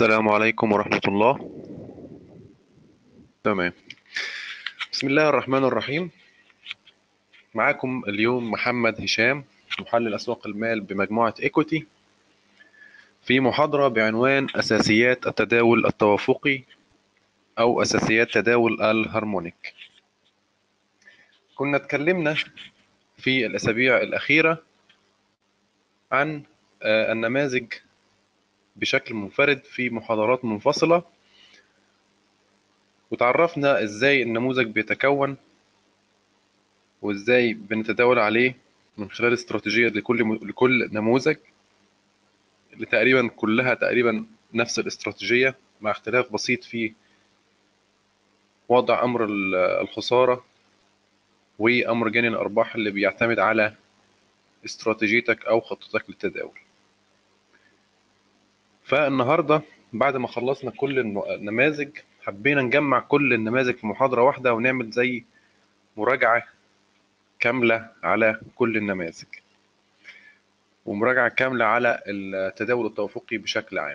السلام عليكم ورحمة الله. تمام. بسم الله الرحمن الرحيم. معاكم اليوم محمد هشام، محلل أسواق المال بمجموعة إيكوتي، في محاضرة بعنوان أساسيات التداول التوافقي أو أساسيات تداول الهارمونيك. كنا اتكلمنا في الأسابيع الأخيرة عن النماذج بشكل منفرد في محاضرات منفصلة، وتعرفنا إزاي النموذج بيتكون وإزاي بنتداول عليه من خلال استراتيجية لكل نموذج، اللي تقريبا كلها نفس الاستراتيجية، مع اختلاف بسيط في وضع أمر الخسارة وأمر جني الأرباح اللي بيعتمد على استراتيجيتك أو خطتك للتداول. فالنهاردة بعد ما خلصنا كل النماذج، حبينا نجمع كل النماذج في محاضرة واحدة ونعمل زي مراجعة كاملة على كل النماذج، ومراجعة كاملة على التداول التوافقي بشكل عام.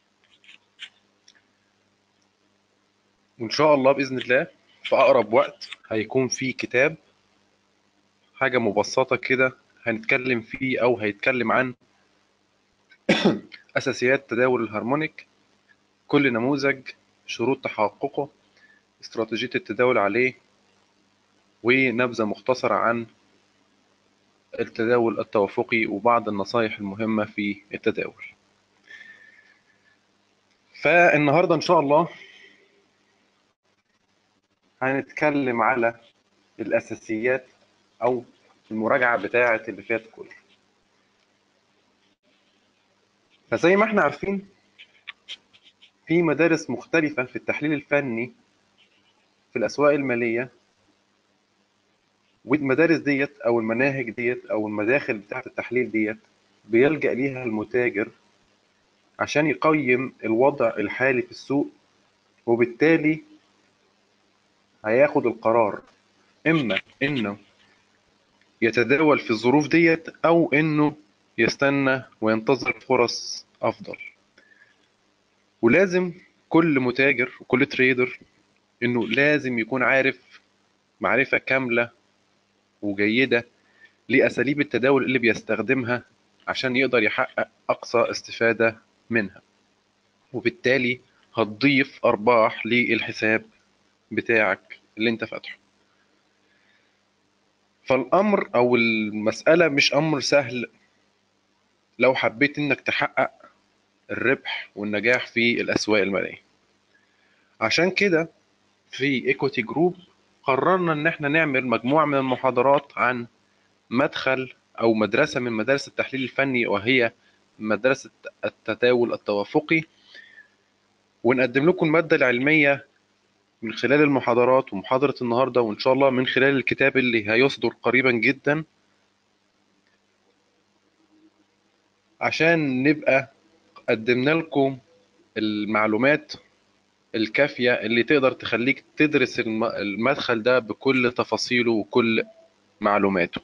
وإن شاء الله بإذن الله في أقرب وقت هيكون في كتاب، حاجة مبسطة كده هنتكلم فيه أو هيتكلم عن أساسيات تداول الهارمونيك، كل نموذج، شروط تحققه، استراتيجية التداول عليه، ونبذة مختصرة عن التداول التوافقي وبعض النصائح المهمة في التداول. فالنهاردة إن شاء الله هنتكلم على الأساسيات أو المراجعة بتاعة اللي فات كله. فزي ما احنا عارفين في مدارس مختلفة في التحليل الفني في الأسواق المالية، والمدارس ديت أو المناهج ديت أو المداخل بتاعة التحليل ديت بيلجأ ليها المتاجر عشان يقيم الوضع الحالي في السوق، وبالتالي هياخد القرار إما إنه يتداول في الظروف ديت أو إنه يستنى وينتظر فرص أفضل. ولازم كل متاجر وكل تريدر إنه لازم يكون عارف معرفة كاملة وجيدة لأساليب التداول اللي بيستخدمها عشان يقدر يحقق أقصى استفادة منها، وبالتالي هتضيف أرباح للحساب بتاعك اللي انت فاتحه. فالأمر أو المسألة مش أمر سهل لو حبيت إنك تحقق الربح والنجاح في الأسواق المالية. عشان كده في إيكوتي جروب قررنا إن احنا نعمل مجموعة من المحاضرات عن مدخل أو مدرسة من مدارس التحليل الفني، وهي مدرسة التداول التوافقي، ونقدم لكم المادة العلمية من خلال المحاضرات ومحاضرة النهاردة، وإن شاء الله من خلال الكتاب اللي هيصدر قريبا جدا، عشان نبقى قدمنا لكم المعلومات الكافية اللي تقدر تخليك تدرس المدخل ده بكل تفاصيله وكل معلوماته.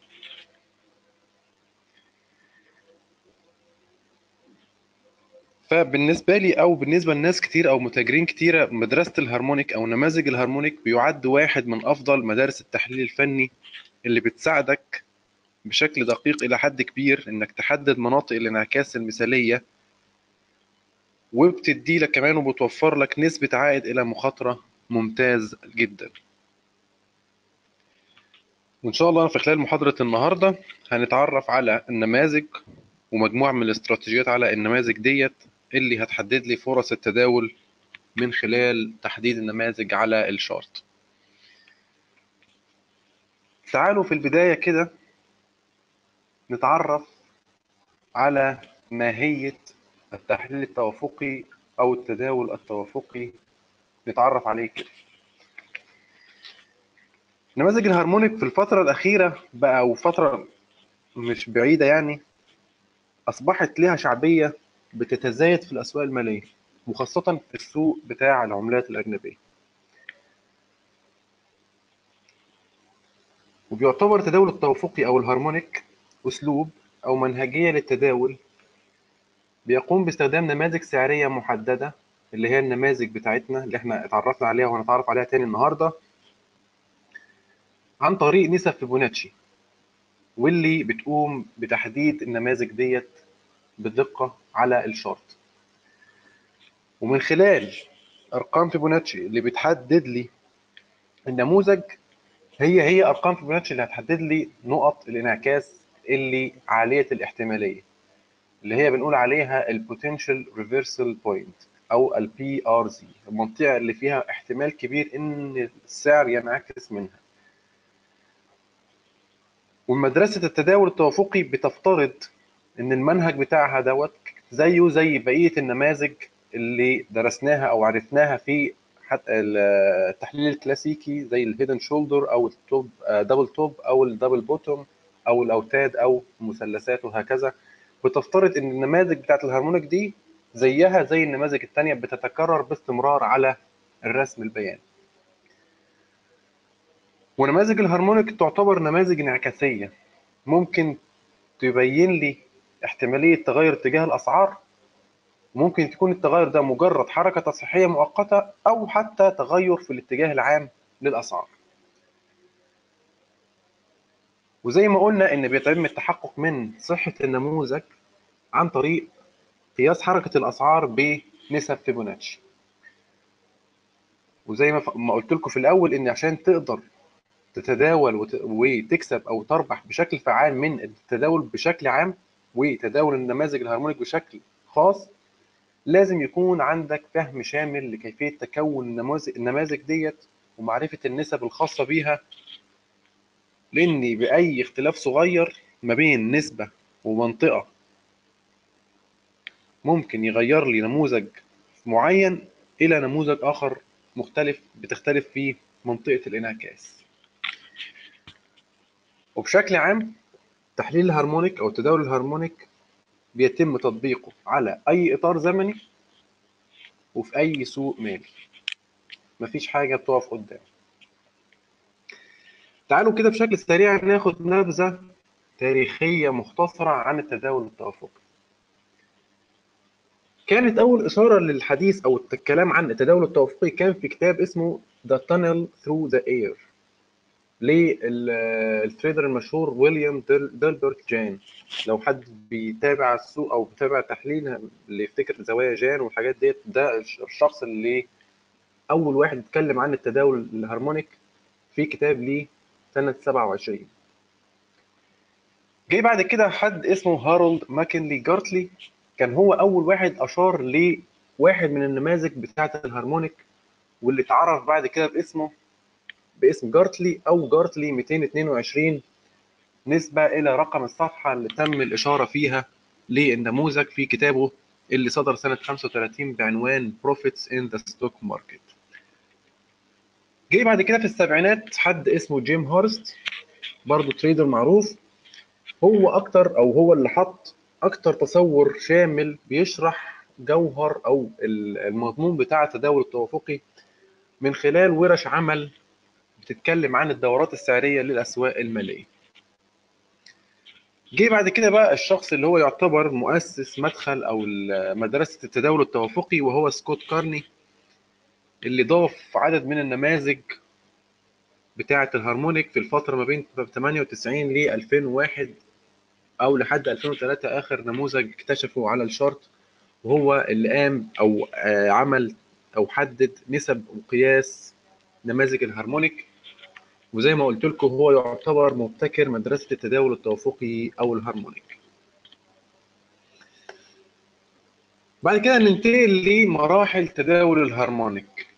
فبالنسبة لي أو بالنسبة لناس كتير أو متاجرين كتيرة، مدرسة الهارمونيك أو نماذج الهارمونيك بيعد واحد من أفضل مدارس التحليل الفني، اللي بتساعدك بشكل دقيق إلى حد كبير إنك تحدد مناطق الانعكاس المثالية، وبتدي لك كمان وبتوفر لك نسبة عائد إلى مخاطرة ممتاز جدا. وإن شاء الله في خلال محاضرة النهاردة هنتعرف على النماذج ومجموعة من الاستراتيجيات على النماذج ديت اللي هتحدد لي فرص التداول من خلال تحديد النماذج على الشارت. تعالوا في البداية كده نتعرف على ماهية التحليل التوافقي أو التداول التوافقي، نتعرف عليه كده. نماذج الهارمونيك في الفترة الأخيرة بقى، أو فترة مش بعيدة يعني، أصبحت لها شعبية بتتزايد في الأسواق المالية، وخاصة في السوق بتاع العملات الأجنبية. وبيعتبر التداول التوافقي أو الهارمونيك أسلوب أو منهجية للتداول بيقوم باستخدام نماذج سعرية محددة اللي هي النماذج بتاعتنا اللي احنا اتعرفنا عليها وهنتعرف عليها تاني النهارده عن طريق نسب فيبوناتشي، واللي بتقوم بتحديد النماذج ديت بدقة على الشارت. ومن خلال ارقام فيبوناتشي اللي بتحدد لي النموذج، هي ارقام فيبوناتشي اللي هتحدد لي نقط الانعكاس اللي عالية الاحتمالية، اللي هي بنقول عليها البوتنشال ريفرسال بوينت او البي ار زي، المنطقة اللي فيها احتمال كبير ان السعر ينعكس منها. ومدرسة التداول التوافقي بتفترض ان المنهج بتاعها دوت زيه زي بقية النماذج اللي درسناها او عرفناها في حتى التحليل الكلاسيكي، زي الهيدن شولدر او التوب دبل توب او الدبل بوتوم او الاوتاد او المثلثات وهكذا. بتفترض ان النماذج بتاعت الهارمونيك دي زيها زي النماذج التانية بتتكرر باستمرار على الرسم البياني. ونماذج الهارمونيك تعتبر نماذج انعكاسية، ممكن تبين لي احتمالية تغير اتجاه الأسعار، ممكن تكون التغير ده مجرد حركة تصحيحية مؤقتة أو حتى تغير في الاتجاه العام للأسعار. وزي ما قلنا إن بيتم التحقق من صحة النموذج عن طريق قياس حركة الأسعار بنسب فيبوناتشي. وزي ما قلت لكم في الأول، إن عشان تقدر تتداول وتكسب أو تربح بشكل فعال من التداول بشكل عام وتداول النماذج الهارمونيك بشكل خاص، لازم يكون عندك فهم شامل لكيفية تكون النماذج ديت ومعرفة النسب الخاصة بيها، لأن بأي اختلاف صغير ما بين نسبة ومنطقة ممكن يغير لي نموذج معين إلى نموذج آخر مختلف بتختلف فيه منطقة الانعكاس. وبشكل عام تحليل الهارمونيك أو التداول الهارمونيك بيتم تطبيقه على أي إطار زمني وفي أي سوق مالي، مفيش حاجة بتقف قدام. تعالوا كده بشكل سريع ناخد نبذة تاريخية مختصرة عن التداول التوافقي. كانت أول إشارة للحديث أو الكلام عن التداول التوافقي كان في كتاب اسمه The Tunnel Through the Air للتريدر المشهور ويليام ديلبرت جان. لو حد بيتابع السوق أو بيتابع التحليل اللي يفتكر زوايا جان والحاجات ديت، ده الشخص اللي أول واحد اتكلم عن التداول الهارمونيك في كتاب ليه سنة 27. جه بعد كده حد اسمه هارولد ماكنلي جارتلي، كان هو أول واحد أشار لواحد من النماذج بتاعة الهارمونيك، واللي اتعرف بعد كده باسم جارتلي أو جارتلي 222، نسبة إلى رقم الصفحة اللي تم الإشارة فيها للنموذج في كتابه اللي صدر سنة 35 بعنوان Profits in the Stock Market. جه بعد كده في السبعينات حد اسمه جيم هورست، برضه تريدر معروف، هو اللي حط اكتر تصور شامل بيشرح جوهر او المضمون بتاع التداول التوافقي من خلال ورش عمل بتتكلم عن الدورات السعريه للاسواق الماليه. جه بعد كده بقى الشخص اللي هو يعتبر مؤسس مدخل او مدرسه التداول التوافقي، وهو سكوت كارني، اللي ضاف عدد من النماذج بتاعه الهارمونيك في الفتره ما بين 98 ل 2001 او لحد 2003، اخر نموذج اكتشفه على الشارت، وهو اللي قام او عمل او حدد نسب وقياس نماذج الهارمونيك. وزي ما قلت لكم هو يعتبر مبتكر مدرسة التداول التوافقي او الهارمونيك. بعد كده ننتقل لمراحل تداول الهارمونيك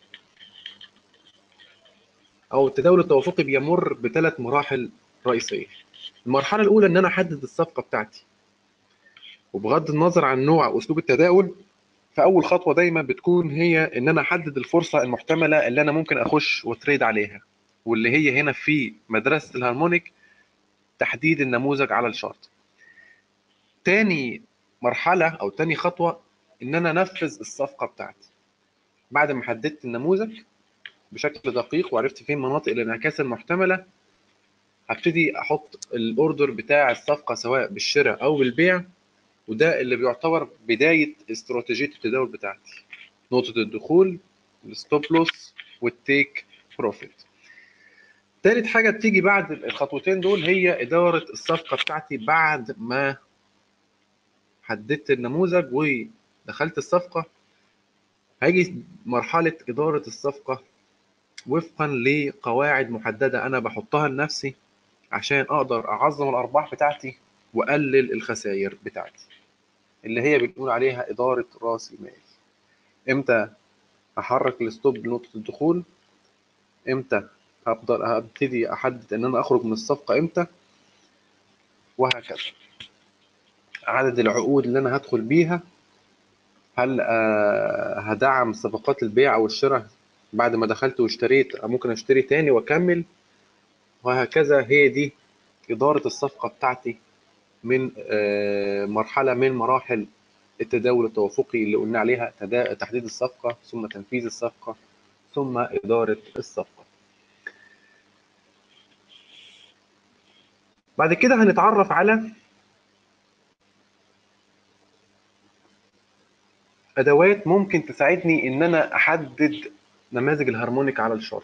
او التداول التوافقي. بيمر بثلاث مراحل رئيسية. المرحلة الأولى إن أنا أحدد الصفقة بتاعتي، وبغض النظر عن نوع أو أسلوب التداول، فأول خطوة دايما بتكون هي إن أنا أحدد الفرصة المحتملة اللي أنا ممكن أخش وتريد عليها، واللي هي هنا في مدرسة الهارمونيك تحديد النموذج على الشارت. تاني مرحلة أو تاني خطوة إن أنا أنفذ الصفقة بتاعتي. بعد ما حددت النموذج بشكل دقيق وعرفت فين مناطق الانعكاس المحتملة، هبتدي أحط الأوردر بتاع الصفقة سواء بالشراء أو بالبيع، وده اللي بيعتبر بداية استراتيجية التداول بتاعتي. نقطة الدخول، الستوب لوس، والتيك بروفيت. تالت حاجة بتيجي بعد الخطوتين دول هي إدارة الصفقة بتاعتي. بعد ما حددت النموذج ودخلت الصفقة، هيجي مرحلة إدارة الصفقة وفقا لقواعد محددة أنا بحطها لنفسي عشان أقدر أعظم الأرباح بتاعتي وأقلل الخسائر بتاعتي، اللي هي بنقول عليها إدارة رأس المال. إمتى هحرك الستوب لنقطة الدخول، إمتى هبتدي أحدد إن أنا أخرج من الصفقة إمتى، وهكذا. عدد العقود اللي أنا هدخل بيها، هل هدعم صفقات البيع أو الشراء بعد ما دخلت واشتريت، ممكن أشتري تاني وأكمل، وهكذا. هي دي إدارة الصفقة بتاعتي من مرحلة من مراحل التداول التوافقي اللي قلنا عليها: تحديد الصفقة، ثم تنفيذ الصفقة، ثم إدارة الصفقة. بعد كده هنتعرف على أدوات ممكن تساعدني إن أنا أحدد نماذج الهارمونيك على الشارت.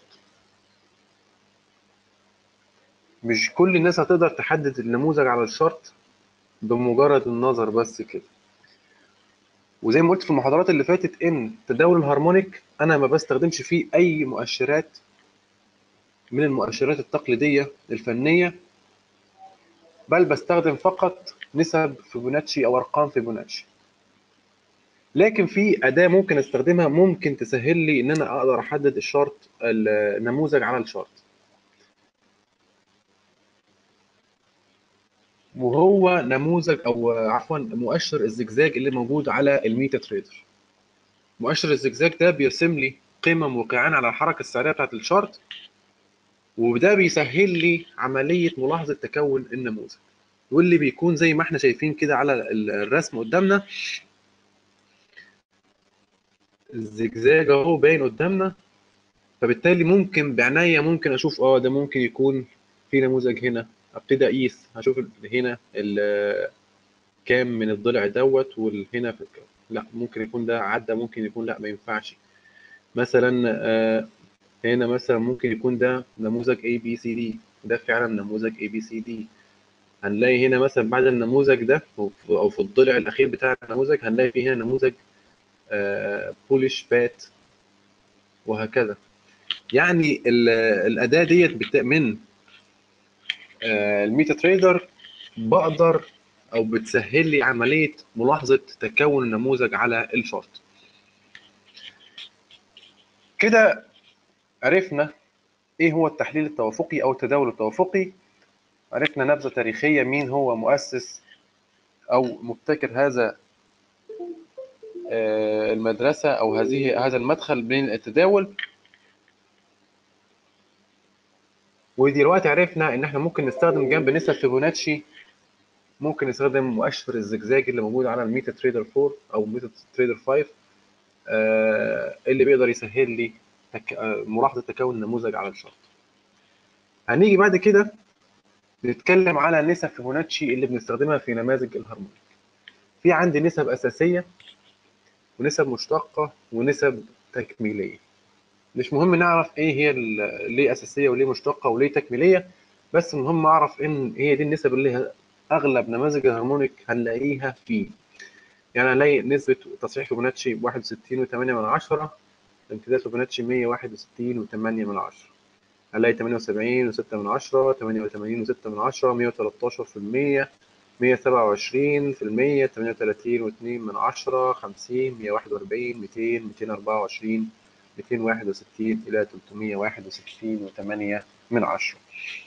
مش كل الناس هتقدر تحدد النموذج على الشارت بمجرد النظر بس كده. وزي ما قلت في المحاضرات اللي فاتت ان تداول الهارمونيك انا ما بستخدمش فيه اي مؤشرات من المؤشرات التقليديه الفنيه، بل بستخدم فقط نسب فيبوناتشي او ارقام فيبوناتشي. لكن في اداه ممكن استخدمها ممكن تسهل لي ان انا اقدر احدد الشارت، النموذج على الشارت، وهو نموذج او عفوا مؤشر الزجزاج اللي موجود على الميتا تريدر. مؤشر الزجزاج ده بيرسم لي قمم وقيعان على الحركه السعريه بتاعت الشارت، وده بيسهل لي عملية ملاحظة تكون النموذج. واللي بيكون زي ما احنا شايفين كده على الرسم قدامنا، الزجزاج اهو باين قدامنا. فبالتالي ممكن بعناية ممكن اشوف ده ممكن يكون في نموذج هنا، ابتدي اقيس، هشوف هنا كام من الضلع دوت، والهنا لا ممكن يكون ده عدى، ممكن يكون لا ما ينفعش. مثلا هنا مثلا ممكن يكون ده نموذج ABCD، ده فعلا نموذج ABCD. هنلاقي هنا مثلا بعد النموذج ده او في الضلع الاخير بتاع النموذج هنلاقي فيه هنا نموذج بوليش فات، وهكذا. يعني الاداه ديت من الميتا تريدر بقدر او بتسهل لي عمليه ملاحظه تكون النموذج على الشارت. كده عرفنا ايه هو التحليل التوافقي او التداول التوافقي، عرفنا نبذه تاريخيه مين هو مؤسس او مبتكر هذا المدرسة أو هذا المدخل بين التداول. ودلوقتي عرفنا إن إحنا ممكن نستخدم جنب نسب فيبوناتشي، ممكن نستخدم مؤشر الزجزاج اللي موجود على الميتا تريدر 4 أو ميتا تريدر 5، اللي بيقدر يسهل لي ملاحظة تكون نموذج على الشارت. هنيجي بعد كده نتكلم على نسب فيبوناتشي اللي بنستخدمها في نماذج الهارمونيك. في عندي نسب أساسية ونسب مشتقة ونسب تكميلية. مش مهم نعرف ايه هي ليه اساسيه وليه مشتقه وليه تكميليه، بس المهم اعرف ان هي دي النسب اللي اغلب نماذج الهارمونيك هنلاقيها فيه. يعني هنلاقي نسبه تصحيح فيبوناتشي 61.8، امتداد فيبوناتشي 161.8، هنلاقي 78.6، 88.6، 113%، 127%، 38.2، 50، 141، 200، 224، 261 إلى 361.8.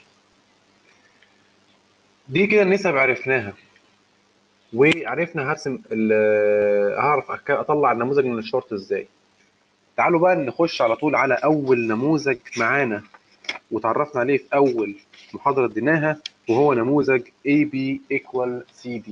دي كده النسب عرفناها، وعرفنا هعرف اطلع النموذج من الشورت ازاي. تعالوا بقى نخش على طول على اول نموذج معانا وتعرفنا عليه في اول محاضرة اديناها، وهو نموذج AB equal CD.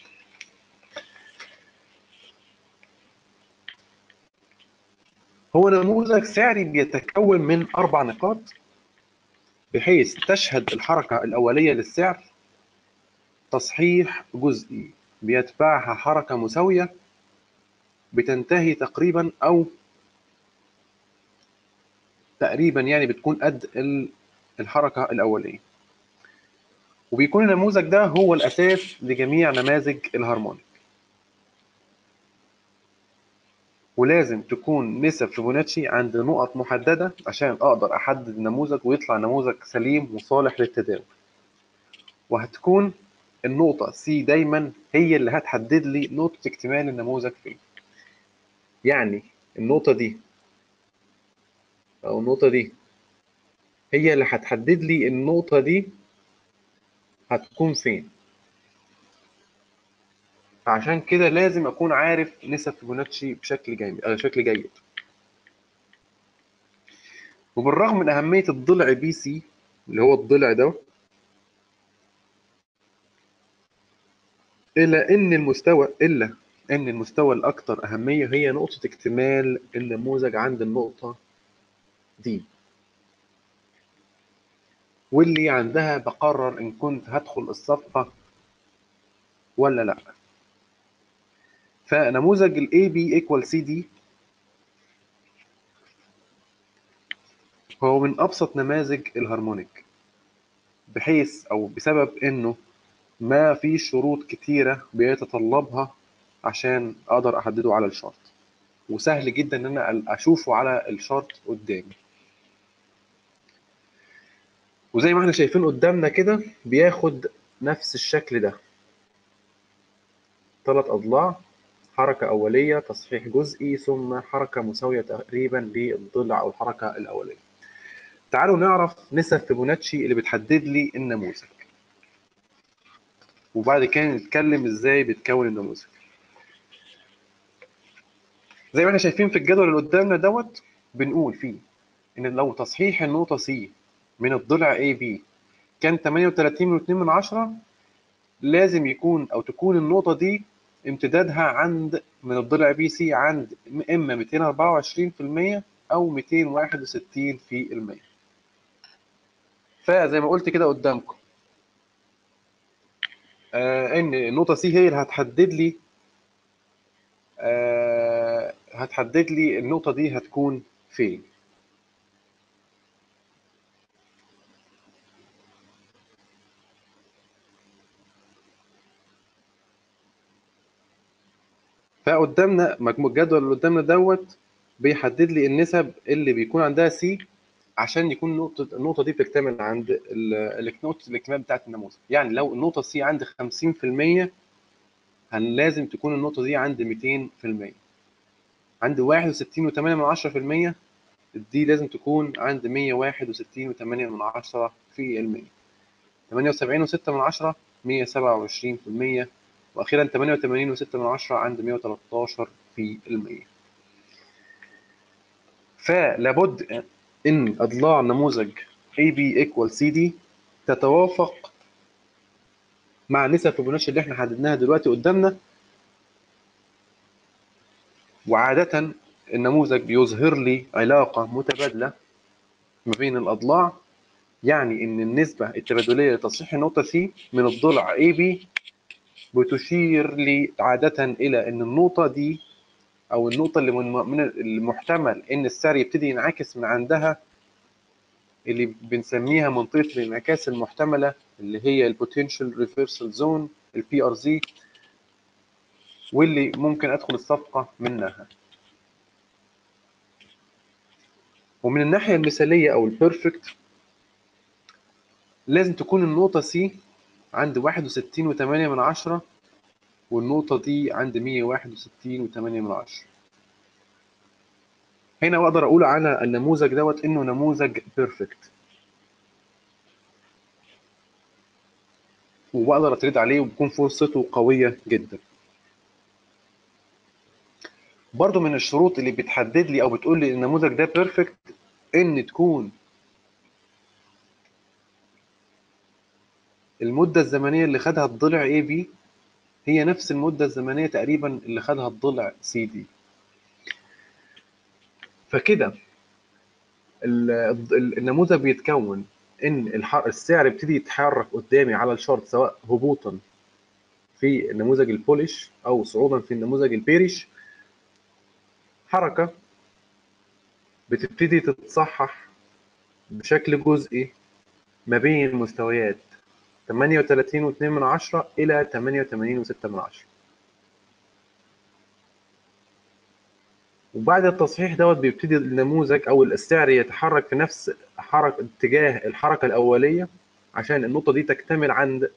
هو نموذج سعري بيتكون من 4 نقاط، بحيث تشهد الحركة الأولية للسعر تصحيح جزئي بيتبعها حركة مساوية بتنتهي تقريبا او تقريبا يعني بتكون قد الحركة الأولية. وبيكون النموذج ده هو الأساس لجميع نماذج الهارمونيك. ولازم تكون نسب فيبوناتشي عند نقط محددة عشان أقدر أحدد النموذج ويطلع نموذج سليم وصالح للتداول. وهتكون النقطة C دايما هي اللي هتحدد لي نقطة اكتمال النموذج فين. يعني النقطة دي أو النقطة دي هي اللي هتحدد لي النقطة دي هتكون فين. فعشان كده لازم أكون عارف نسب فيبوناتشي بشكل جيد. وبالرغم من أهمية الضلع بي سي اللي هو الضلع ده، إلا إن المستوى الأكثر أهمية هي نقطة اكتمال النموذج عند النقطة دي، واللي عندها بقرر إن كنت هدخل الصفقة ولا لأ. فنموذج ال AB equal CD هو من أبسط نماذج الهارمونيك، بحيث أو بسبب إنه ما في شروط كتيرة بيتطلبها عشان أقدر أحدده على الشارت، وسهل جدا إن أنا أشوفه على الشارت قدامي. وزي ما احنا شايفين قدامنا كده بياخد نفس الشكل ده، 3 أضلاع، حركة أولية، تصحيح جزئي، ثم حركة مساوية تقريبا للضلع أو الحركة الأولية. تعالوا نعرف نسب فيبوناتشي اللي بتحدد لي النموذج، وبعد كده نتكلم ازاي بتكون النموذج. زي ما احنا شايفين في الجدول اللي قدامنا دوت، بنقول فيه ان لو تصحيح النقطة C من الضلع AB كان 38.2، لازم يكون او تكون النقطة دي امتدادها عند من الضلع بي سي عند اما 224% او 261%. فزي ما قلت كده قدامكم ان النقطة سي هي اللي هتحدد لي النقطة دي هتكون فين. فقدامنا مجموع الجدول اللي قدامنا دوت بيحدد لي النسب اللي بيكون عندها سي عشان يكون النقطة دي بتكتمل عند نقطة الاكتمال بتاعت النموذج. يعني لو النقطة سي عند 50%، لازم تكون النقطة دي عند 200%. عند 61.8%، دي لازم تكون عند 161.8%. 78.6، 127%. وأخيرا 88.6 عند 113%. فلابد إن أضلاع نموذج AB equal CD تتوافق مع نسب فيبوناتشي اللي احنا حددناها دلوقتي قدامنا. وعادة النموذج بيظهر لي علاقة متبادلة ما بين الأضلاع، يعني إن النسبة التبادلية لتصحيح النقطة C من الضلع AB بتشير لي عادة إلى إن النقطة دي أو النقطة اللي من المحتمل إن السعر يبتدي ينعكس من عندها، اللي بنسميها منطقة الانعكاس المحتملة، اللي هي البوتنشال ريفرسال زون الPRZ، واللي ممكن أدخل الصفقة منها. ومن الناحية المثالية أو البيرفكت لازم تكون النقطة C عند 61.8، والنقطة دي عند 161.8. هنا بقدر أقول على النموذج دوت إنه نموذج بيرفكت، وبقدر أتريد عليه وبكون فرصته قوية جدا. برضو من الشروط اللي بتحدد لي أو بتقول لي النموذج ده بيرفكت إن تكون المدة الزمنية اللي خدها الضلع AB هي نفس المدة الزمنية تقريبا اللي خدها الضلع CD. فكده النموذج بيتكون ان السعر يبتدي يتحرك قدامي على الشارت، سواء هبوطا في النموذج البوليش او صعودا في النموذج البيريش، حركة بتبتدي تتصحح بشكل جزئي ما بين مستويات 38.2 إلى 88.6. وبعد التصحيح دوت بيبتدي النموذج أو السعر يتحرك في نفس اتجاه الحركة الأولية عشان النقطة دي تكتمل عند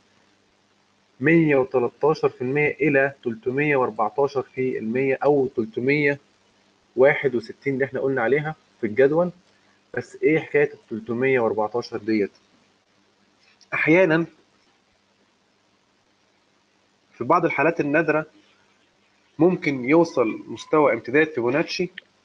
113% إلى 314% أو 361 اللي احنا قلنا عليها في الجدول. بس ايه حكاية ال 314 ديت؟ أحيانا في بعض الحالات النادرة ممكن يوصل مستوى امتداد فيبوناتشي،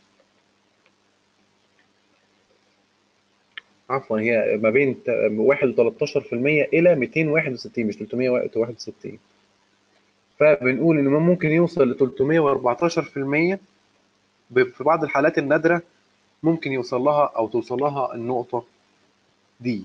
عفوا هي ما بين 1.13% إلى 261 مش 361. فبنقول إن ممكن يوصل ل 314%. في بعض الحالات النادرة ممكن يوصل لها أو توصل لها النقطة دي.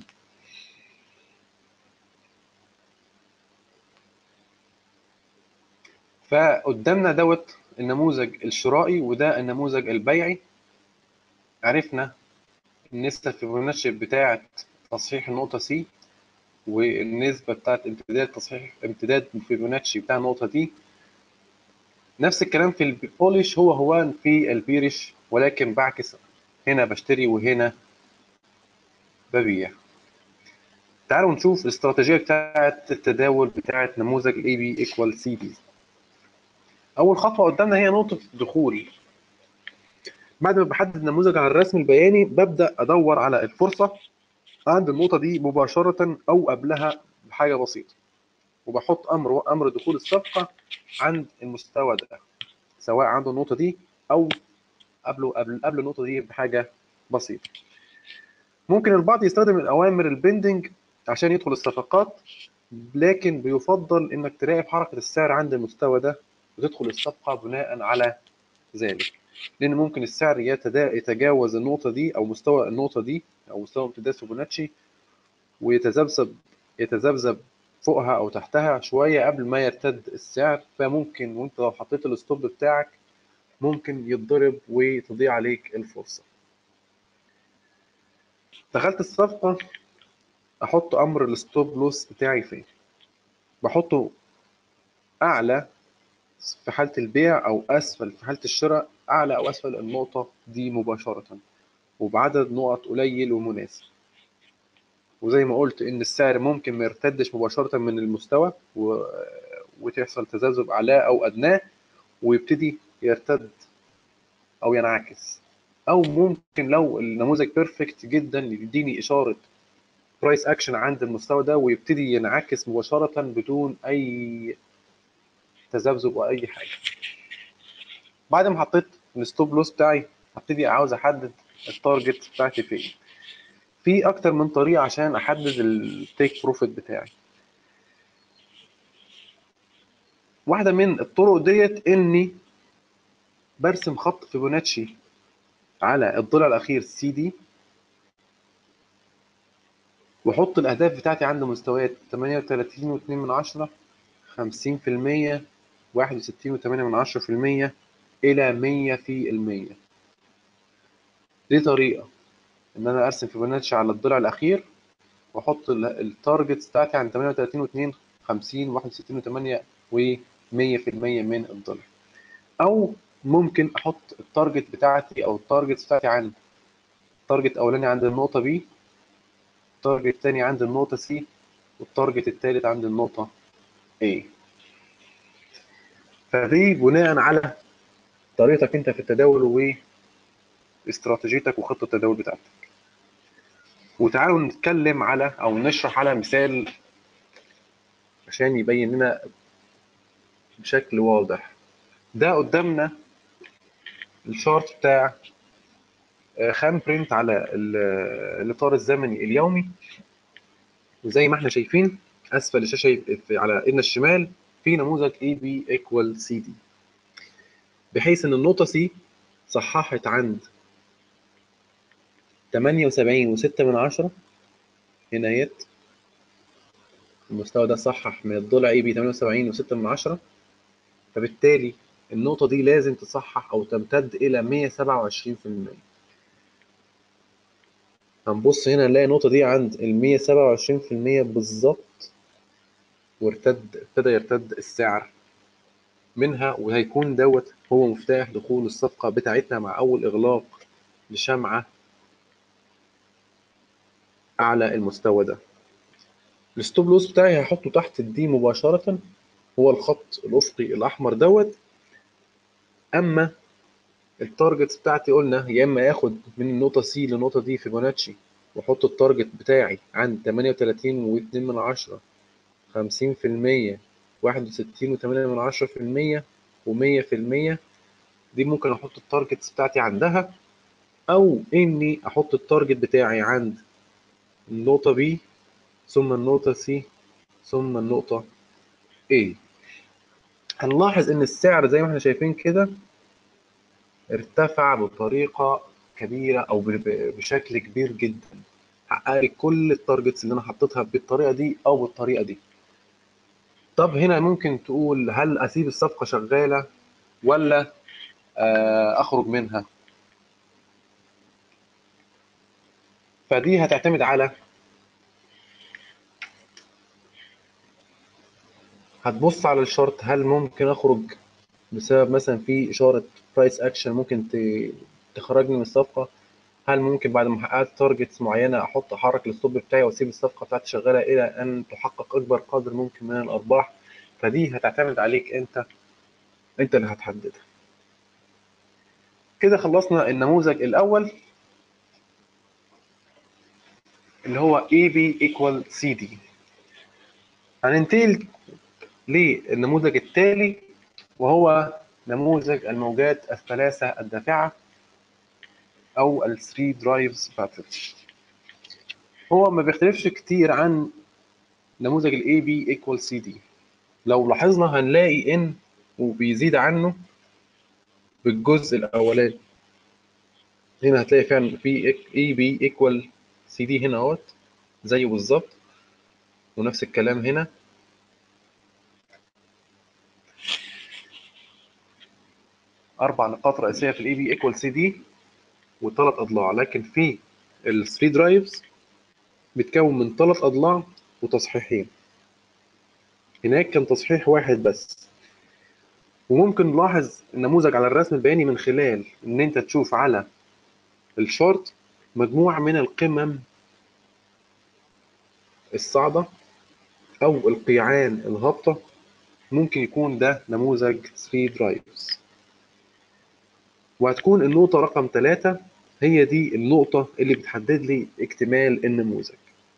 فقدامنا دوت النموذج الشرائي وده النموذج البيعي. عرفنا النسبة فيبوناتشي بتاعة تصحيح النقطة سي والنسبة بتاعة امتداد فيبوناتشي بتاع النقطة دي. نفس الكلام في البوليش هو في البيرش، ولكن بعكس، هنا بشتري وهنا ببيع. تعالوا نشوف الاستراتيجية بتاعة التداول بتاعة نموذج AB equal CD. أول خطوة قدامنا هي نقطة الدخول. بعد ما بحدد نموذج على الرسم البياني ببدأ أدور على الفرصة عند النقطة دي مباشرة أو قبلها بحاجة بسيطة، وبحط أمر دخول الصفقة عند المستوى ده، سواء عند النقطة دي أو قبل النقطة دي بحاجة بسيطة. ممكن البعض يستخدم الأوامر البندنج عشان يدخل الصفقات، لكن بيفضل إنك تراقب حركة السعر عند المستوى ده وتدخل الصفقة بناء على ذلك، لأن ممكن السعر يتجاوز النقطة دي أو مستوى النقطة دي أو مستوى امتداد فيبوناتشي ويتذبذب فوقها أو تحتها شوية قبل ما يرتد السعر. فممكن وأنت لو حطيت الستوب بتاعك ممكن يتضرب وتضيع عليك الفرصة. دخلت الصفقة، أحط أمر الستوب لوس بتاعي فين؟ بحطه أعلى في حالة البيع أو أسفل في حالة الشراء، أعلى أو أسفل النقطة دي مباشرة وبعدد نقط قليل ومناسب. وزي ما قلت إن السعر ممكن ما يرتدش مباشرة من المستوى وتحصل تذبذب أعلاه أو أدناه ويبتدي يرتد أو ينعكس، أو ممكن لو النموذج بيرفكت جدا يديني إشارة برايس أكشن عند المستوى ده ويبتدي ينعكس مباشرة بدون أي تذبذب أو أي حاجة. بعد ما حطيت الستوب لوس بتاعي هبتدي عاوز أحدد التارجت بتاعتي فين. في أكتر من طريقة عشان أحدد التيك بروفيت بتاعي. واحدة من الطرق ديت إني برسم خط فيبوناتشي على الضلع الأخير سي دي، وأحط الأهداف بتاعتي عند مستويات 38.2، 50%، 61.8% إلى 100%. دي طريقة إن أنا أرسم فيبوناتشي على الضلع الأخير وأحط التارجتس بتاعتي عند 38.2، 50، 61.8 و100% من الضلع. أو ممكن أحط التارجت بتاعتي أو التارجتس بتاعتي عند التارجت الأولاني عند النقطة B، التارجت الثاني عند النقطة C، والتارجت الثالث عند النقطة A. فدي بناء على طريقتك أنت في التداول واستراتيجيتك وخطة التداول بتاعتك. وتعالوا نتكلم على أو نشرح على مثال عشان يبين لنا بشكل واضح. ده قدامنا الشارت بتاع خام برنت على الإطار الزمني اليومي، وزي ما احنا شايفين أسفل الشاشة على إيدنا الشمال في نموذج AB equal CD، بحيث إن النقطة C صححت عند 78.6 هنا اهيت. المستوى ده صحح من الضلع AB 78.6، فبالتالي النقطة دي لازم تصحح أو تمتد إلى 127%. هنبص هنا نلاقي النقطة دي عند 127% بالظبط، ابتدى يرتد السعر منها، وهيكون دوت هو مفتاح دخول الصفقة بتاعتنا مع أول إغلاق لشمعة أعلى المستوى ده. الستوب لوس بتاعي هحطه تحت الدي مباشرة، هو الخط الأفقي الأحمر دوت. أما التارجت بتاعتي قلنا يا إما آخد من النقطة سي للنقطة دي فيبوناتشي وأحط التارجت بتاعي عند 38.2، 50%، 61.8%، و100%. دي ممكن أحط التارجتس بتاعتي عندها، أو إني أحط التارجت بتاعي عند النقطة B ثم النقطة C ثم النقطة A. هنلاحظ إن السعر زي ما احنا شايفين كده ارتفع بطريقة كبيرة أو بشكل كبير جدا، حقق لي كل التارجتس اللي أنا حطيتها بالطريقة دي أو بالطريقة دي. طب هنا ممكن تقول هل أسيب الصفقة شغالة ولا أخرج منها؟ فدي هتعتمد على، هتبص على الشرط، هل ممكن أخرج بسبب مثلا في إشارة برايس أكشن ممكن تخرجني من الصفقة؟ هل ممكن بعد ما حققت تارجتس معينة أحرك الستوب بتاعي وأسيب الصفقة بتاعتي شغالة إلى أن تحقق أكبر قدر ممكن من الأرباح؟ فدي هتعتمد عليك أنت اللي هتحددها. كده خلصنا النموذج الأول اللي هو AB equal CD. هننتقل للنموذج التالي وهو نموذج الموجات الثلاثة الدافعة أو ال 3 drives pattern. هو ما بيختلفش كتير عن نموذج ال AB equal CD. لو لاحظنا هنلاقي إن وبيزيد عنه بالجزء الأولاني. هنا هتلاقي فعلا في AB equal CD هنا اهوت زيه بالظبط، ونفس الكلام هنا. أربع نقاط رئيسية في ال AB equal CD وثلاث أضلاع، لكن في ال 3 درايفز بتكون من 3 أضلاع وتصحيحين. هناك كان تصحيح واحد بس. وممكن نلاحظ النموذج على الرسم البياني من خلال إن أنت تشوف على الشارت مجموعة من القمم الصاعدة أو القيعان الهابطة. ممكن يكون ده نموذج 3 درايفز، وهتكون النقطة رقم 3 هي دي النقطة اللي بتحدد لي اكتمال النموذج.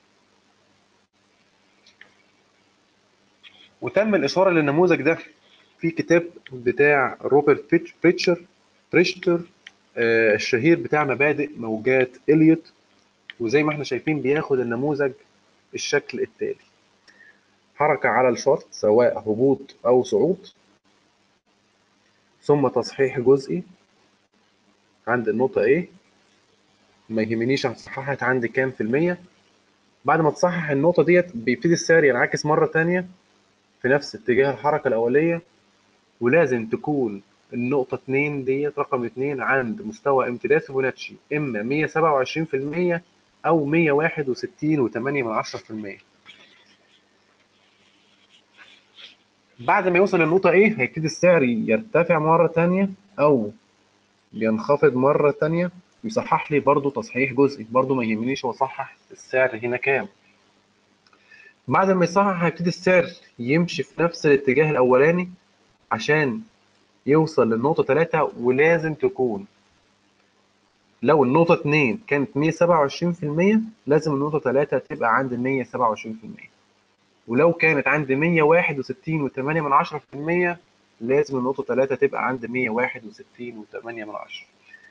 وتم الإشارة للنموذج ده في كتاب بتاع روبرت بريشتر الشهير بتاع مبادئ موجات إليوت. وزي ما احنا شايفين بياخد النموذج الشكل التالي: حركة على الشارت سواء هبوط أو صعود، ثم تصحيح جزئي عند النقطة A، ما يهمنيش هتصححت عند كام في المية. بعد ما تصحح النقطة ديت بيبتدي السعر ينعكس مرة تانية في نفس اتجاه الحركة الأولية، ولازم تكون النقطة 2 ديت رقم 2 عند مستوى امتداد فيبوناتشي إما 127% أو 161.8%. بعد ما يوصل للنقطة A هيبتدي السعر يرتفع مرة تانية أو ينخفض مرة تانية، يصحح لي برضو تصحيح جزئي، برضو ما يهمنيش هو صحح السعر هنا كام. بعد ما يصحح هيبتدي السعر يمشي في نفس الاتجاه الأولاني عشان يوصل للنقطة 3. ولازم تكون، لو النقطة 2 كانت 127%، لازم النقطة 3 تبقى عند 127%. ولو كانت عند 161.8%، لازم النقطة 3 تبقى عند 161.8.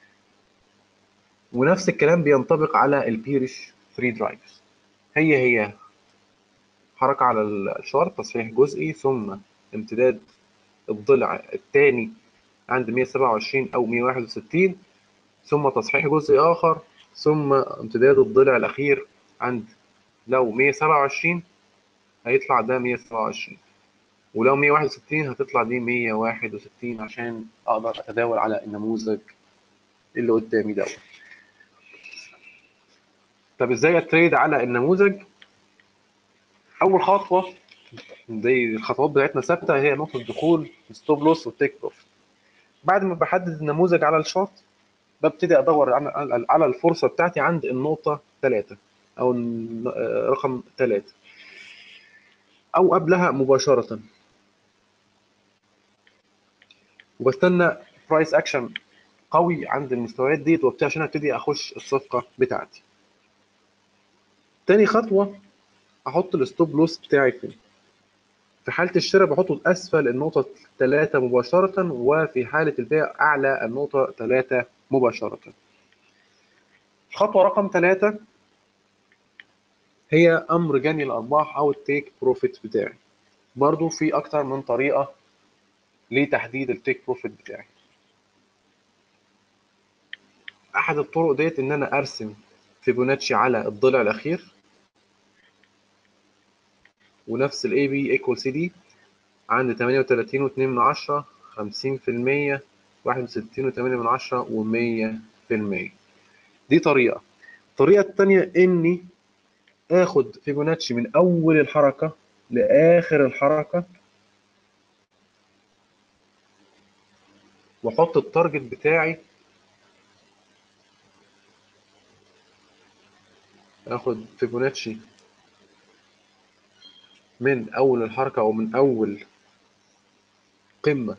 ونفس الكلام بينطبق على البيرش 3 درايفز. هي حركة على الشارت، تصحيح جزئي، ثم امتداد الضلع الثاني عند 127 أو 161، ثم تصحيح جزئي آخر، ثم امتداد الضلع الأخير عند، لو 127 هيطلع ده 127. ولو 161 هتطلع دي 161 عشان اقدر اتداول على النموذج اللي قدامي دوت. طب ازاي اتريد على النموذج؟ اول خطوه زي الخطوات بتاعتنا ثابته، هي نقطه دخول ستوب لوس والتيك بروفيت. بعد ما بحدد النموذج على الشارت ببتدي ادور على الفرصه بتاعتي عند النقطه 3 او رقم 3 او قبلها مباشره، وبستنى برايس اكشن قوي عند المستويات ديت وبتاع عشان ابتدي اخش الصفقه بتاعتي. تاني خطوه احط الستوب لوس بتاعي فين. في حاله الشراء بحطه اسفل النقطه 3 مباشره، وفي حاله البيع اعلى النقطه 3 مباشره. خطوه رقم 3 هي امر جني الارباح او التيك بروفيت بتاعي. برضو في اكتر من طريقه لتحديد التيك بروفيت بتاعي. احد الطرق ديت ان انا ارسم فيبوناتشي على الضلع الاخير، ونفس الاي بي ايكوال سي دي عند 38.2 50%، 61.8 و100%. دي طريقه. الطريقه الثانيه اني اخد فيبوناتشي من اول الحركه لاخر الحركه واحط التارجت بتاعي. اخد فيبوناتشي من اول الحركه او من اول قمه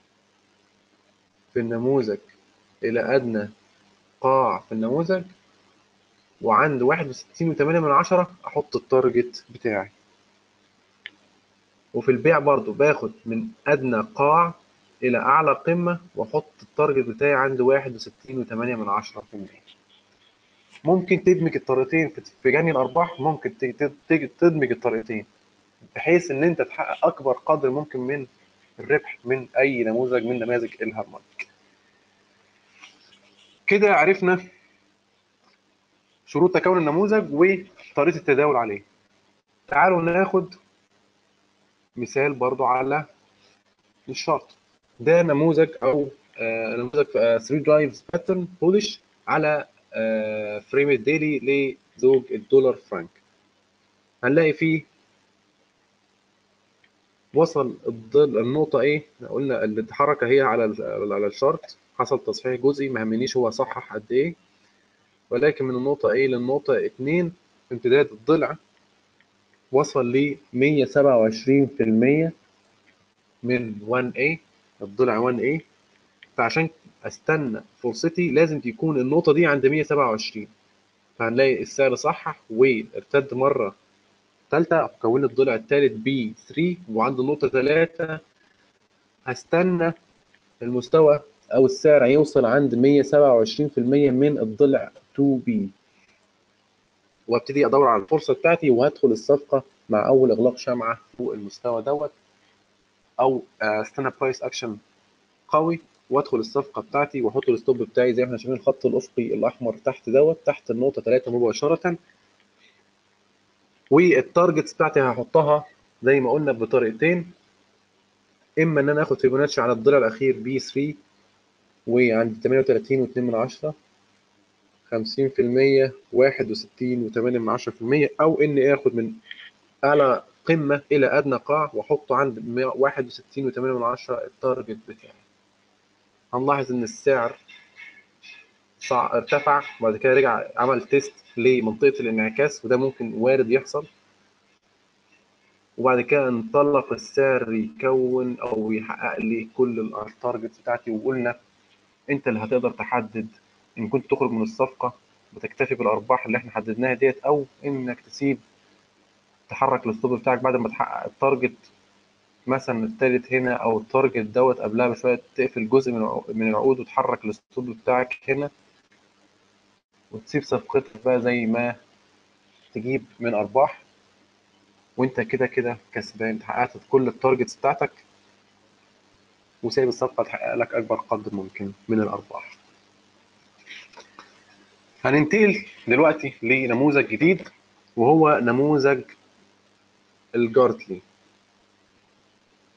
في النموذج الى ادنى قاع في النموذج، وعند 61.8 احط التارجت بتاعي. وفي البيع برضو باخد من ادنى قاع الى اعلى قمه واحط التارجت بتاعي عند 61.8%. ممكن تدمج الطريقتين في جني الارباح، ممكن تدمج الطريقتين بحيث ان انت تحقق اكبر قدر ممكن من الربح من اي نموذج من نماذج الهارمونيك. كده عرفنا شروط تكون النموذج وطريقه التداول عليه. تعالوا ناخد مثال برضو على الشارت. ده نموذج او نموذج 3 درايفز باترن بولش على فريم الديلي لزوج الدولار فرانك. هنلاقي فيه وصل النقطة ايه، قلنا الحركة هي على الشارت، حصل تصحيح جزئي، ما همنيش هو صحح قد ايه، ولكن من النقطة A للنقطة 2 امتداد الضلع وصل ل 127% من 1A، الضلع 1A. فعشان استنى فرصتي لازم تكون النقطة دي عند 127. فهنلاقي السعر صحح وارتد مرة ثالثة كون الضلع الثالث B3، وعند النقطة 3 هستنى المستوى أو السعر هيوصل عند 127% من الضلع 2B، وابتدي ادور على الفرصه بتاعتي وهدخل الصفقه مع اول اغلاق شمعه فوق المستوى دوت، او استنى برايس اكشن قوي وادخل الصفقه بتاعتي واحط الستوب بتاعي زي ما احنا شايفين الخط الافقي الاحمر تحت دوت تحت النقطه 3 مباشره. والتارجتس بتاعتي هحطها زي ما قلنا بطريقتين، اما ان انا اخد فيبوناتشي على الضلع الاخير بي 3 وعند 38.2 50%، 61.8%، او اني اخد من اعلى قمه الى ادنى قاع واحطه عند 61.8 التارجت بتاعي. هنلاحظ ان السعر ارتفع وبعد كده رجع عمل تيست لمنطقه الانعكاس، وده ممكن وارد يحصل، وبعد كده انطلق السعر يكون او يحقق لي كل التارجت بتاعتي. وقلنا انت اللي هتقدر تحدد ان كنت تخرج من الصفقه وتكتفي بالارباح اللي احنا حددناها ديت، او انك تسيب تحرك الستوب بتاعك بعد ما تحقق التارجت مثلا التالت هنا او التارجت دوت قبلها بشويه، تقفل جزء من العقود وتحرك الستوب بتاعك هنا وتسيب صفقتك بقى زي ما تجيب من ارباح، وانت كده كده كسبان، حققت كل التارجتس بتاعتك وسايب الصفقه تحقق لك اكبر قدر ممكن من الارباح. هننتقل دلوقتي لنموذج جديد وهو نموذج الجارتلي.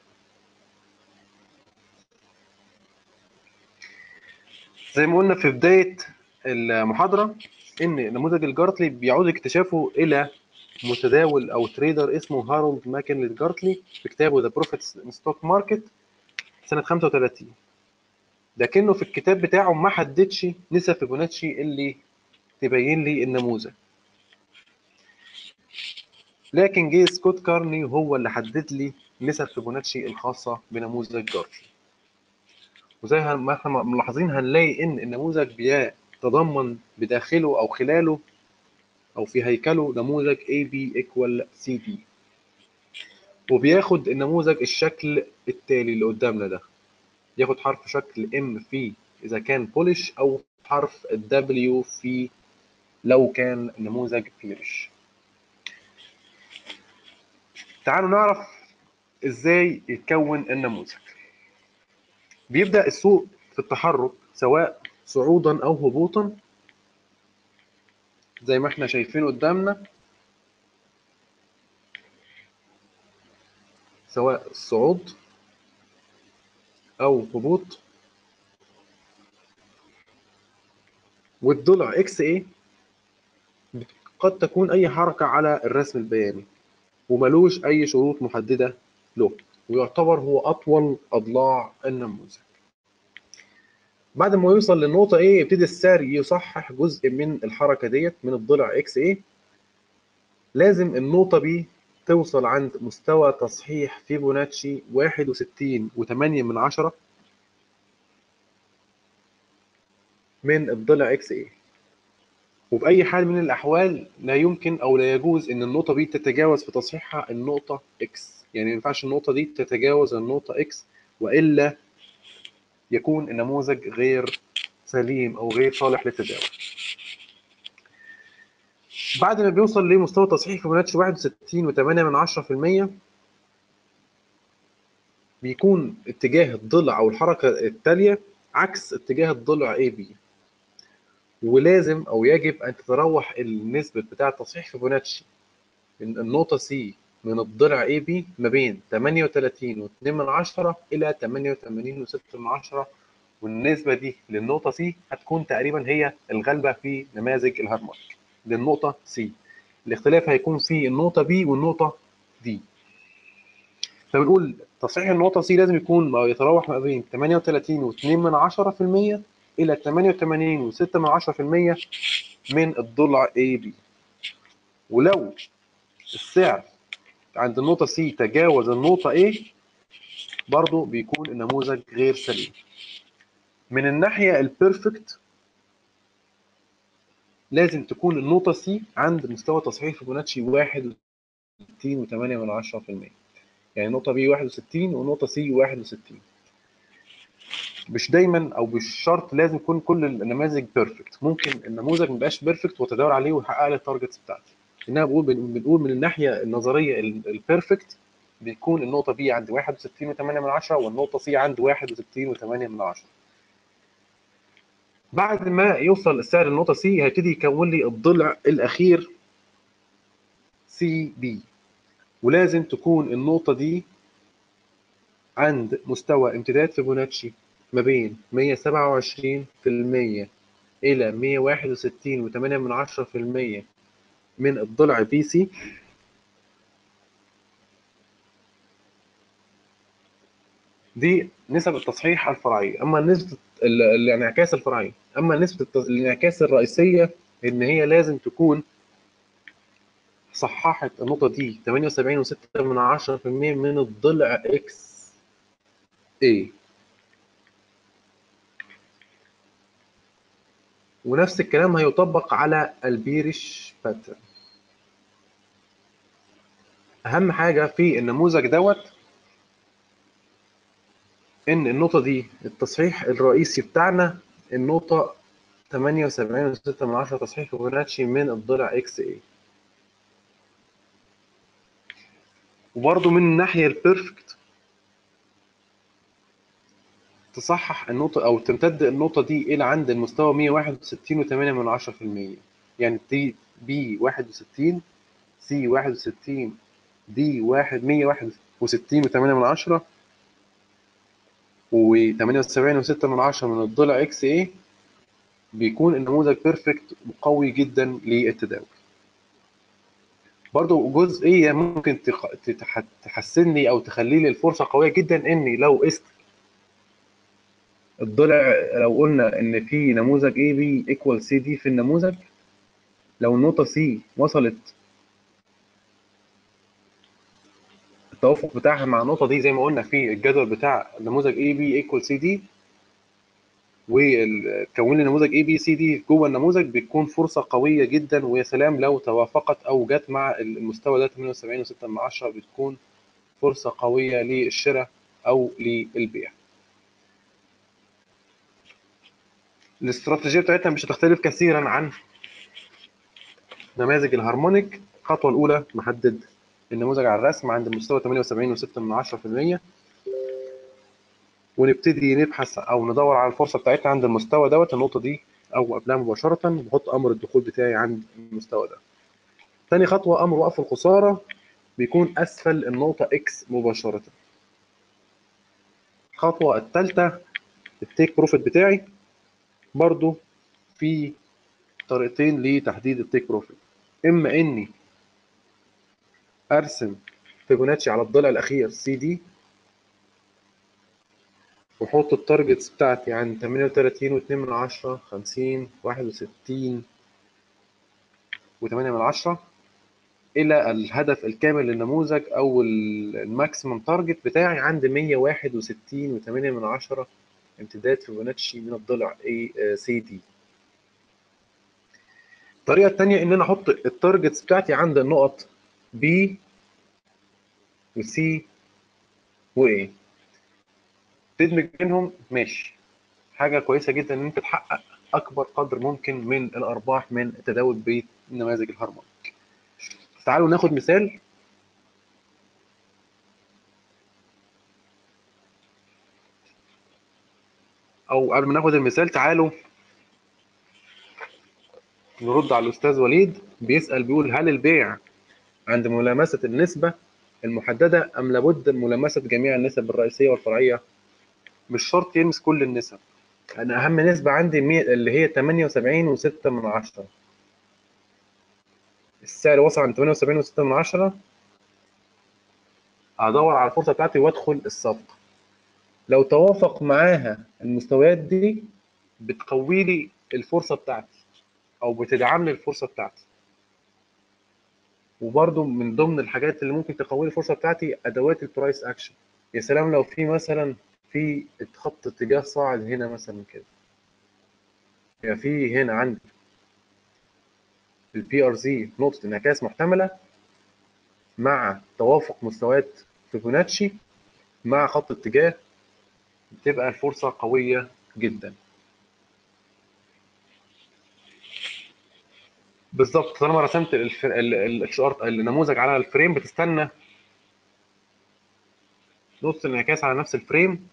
زي ما قلنا في بداية المحاضرة إن نموذج الجارتلي بيعود اكتشافه إلى متداول أو تريدر اسمه هارولد ماكنلي جارتلي في كتابه ذا بروفيتس ان ستوك ماركت سنة 35. لكنه في الكتاب بتاعه ما حددش نسب فيبوناتشي اللي تبين لي النموذج، لكن جه سكوت كارني هو اللي حدد لي نسب فيبوناتشي الخاصة بنموذج جارتلي. وزي ما احنا ملاحظين هنلاقي ان النموذج بيتضمن بداخله او خلاله او في هيكله نموذج AB equal CD، وبياخد النموذج الشكل التالي اللي قدامنا ده، ياخد حرف شكل M في اذا كان بولش او حرف W في لو كان نموذج فليرش. تعالوا نعرف ازاي يتكون النموذج. بيبدأ السوق في التحرك سواء صعودا او هبوطا زي ما احنا شايفين قدامنا، سواء صعود او هبوط. والضلع اكس ايه قد تكون اي حركة على الرسم البياني وملوش اي شروط محددة له، ويعتبر هو اطول اضلاع النموذج. بعد ما يوصل للنقطة A يبتدي السعر يصحح جزء من الحركة ديت من الضلع اكس ايه. لازم النقطة B توصل عند مستوى تصحيح فيبوناتشي 61.8 من الضلع اكس ايه. وبأي حال من الأحوال لا يمكن أو لا يجوز إن النقطة B تتجاوز في تصحيحها النقطة X، يعني ما ينفعش النقطة دي تتجاوز النقطة X وإلا يكون النموذج غير سليم أو غير صالح للتداول. بعد ما بيوصل لمستوى تصحيح فيبوناتشي 61.8% بيكون اتجاه الضلع أو الحركة التالية عكس اتجاه الضلع AB، ولازم أو يجب أن تتراوح النسبة بتاع تصحيح فيبوناتشي من النقطة C من الضلع AB ما بين 38.2 إلى 88.6، والنسبة دي للنقطة C هتكون تقريبا هي الغالبة في نماذج الهارمونيك للنقطة C. الاختلاف هيكون في النقطة B والنقطة D. فبنقول تصحيح النقطة C لازم يكون يتراوح ما بين 38.2% إلى 88.6% من الضلع AB. ولو السعر عند النقطة C تجاوز النقطة A برضو بيكون النموذج غير سليم. من الناحية البيرفكت لازم تكون النقطة C عند مستوى تصحيح فيبوناتشي 61.8%، يعني النقطة B 61 والنقطة C 61. مش دايما او مش شرط لازم يكون كل النماذج بيرفكت، ممكن النموذج ما يبقاش بيرفكت وتداول عليه ويحقق لي التارجتس بتاعتي. انما بنقول من الناحية النظرية البيرفكت بيكون النقطة B عند 61.8 والنقطة C عند 61.8. بعد ما يوصل السعر النقطة C هيبتدي يكون لي الضلع الأخير CB، ولازم تكون النقطة دي عند مستوى امتداد فيبوناتشي ما بين 127% إلى 161.8% من الضلع BC. دي نسب التصحيح الفرعية، أما نسبة الانعكاس الفرعي. أما نسبة الانعكاس الرئيسية إن هي لازم تكون صححت النقطة دي 78.6% من الضلع اكس اي. ونفس الكلام هيطبق على البيرش باترن. أهم حاجة في النموذج دوت إن النقطة دي التصحيح الرئيسي بتاعنا النقطة 78.6 تصحيح فيبوناتشي من الضلع اكس اي. وبرضه من الناحية البيرفكت تصحح النقطة أو تمتد النقطة دي إلى عند المستوى 161.8%، يعني تي بي 61 سي 61 دي 161.8 و78.6 من الضلع اكس ايه، بيكون النموذج بيرفكت وقوي جدا للتداول. برضو جزئية ممكن تحسن لي أو تخلي لي الفرصة قوية جدا، إني لو قست الضلع، لو قلنا إن في نموذج AB equal CD في النموذج، لو النقطة C وصلت التوافق بتاعها مع النقطة دي زي ما قلنا في الجدول بتاع نموذج AB equal CD، وتكون لي نموذج ABCD جوه النموذج، بتكون فرصة قوية جدا. ويا سلام لو توافقت أو جت مع المستوى ده 78.6، بتكون فرصة قوية للشراء أو للبيع. الاستراتيجية بتاعتنا مش هتختلف كثيرا عن نماذج الهارمونيك. الخطوة الأولى نحدد النموذج على الرسم عند مستوى 78.6%، ونبتدي نبحث أو ندور على الفرصة بتاعتنا عند المستوى دوت، النقطة دي أو قبلها مباشرة، بحط أمر الدخول بتاعي عند المستوى ده. تاني خطوة أمر وقف الخسارة، بيكون أسفل النقطة X مباشرة. الخطوة الثالثة التيك بروفيت بتاعي، برضو في طريقتين لتحديد التيك بروفيت. إما إني أرسم فيبوناتشي على الضلع الأخير CD، وأحط التارجتس بتاعتي عند 38.2، 50، 61 و8، إلى الهدف الكامل للنموذج أو الماكسيمم تارجت بتاعي عند 161.8 امتداد فيبوناتشي من الضلع CD. الطريقة التانية إن أنا أحط التارجتس بتاعتي عند النقط B وC وA، تدمج بينهم ماشي، حاجة كويسة جدا إن أنت تحقق أكبر قدر ممكن من الأرباح من التداول بنماذج الهرمون. تعالوا ناخد مثال. أو قبل ما ناخد المثال تعالوا نرد على الأستاذ وليد، بيسأل بيقول: هل البيع عند ملامسة النسبة المحددة أم لابد من ملامسة جميع النسب الرئيسية والفرعية؟ مش شرط يلمس كل النسب. أنا أهم نسبة عندي اللي هي 78.6، السعر وصل عند 78.6، هدور على الفرصة بتاعتي وأدخل الصفقة. لو توافق معاها المستويات دي بتقوي لي الفرصة بتاعتي أو بتدعم لي الفرصة بتاعتي. وبرده من ضمن الحاجات اللي ممكن تقوي لي الفرصة بتاعتي أدوات البرايس أكشن. يا سلام لو في مثلا في خط اتجاه صاعد هنا مثلا كده، يعني في هنا عندي البي ار زي نقطة انعكاس محتملة مع توافق مستويات فيبوناتشي مع خط اتجاه، بتبقى الفرصة قوية جدا. بالظبط، طالما رسمت النموذج على الفريم، بتستنى نقطة الانعكاس على نفس الفريم،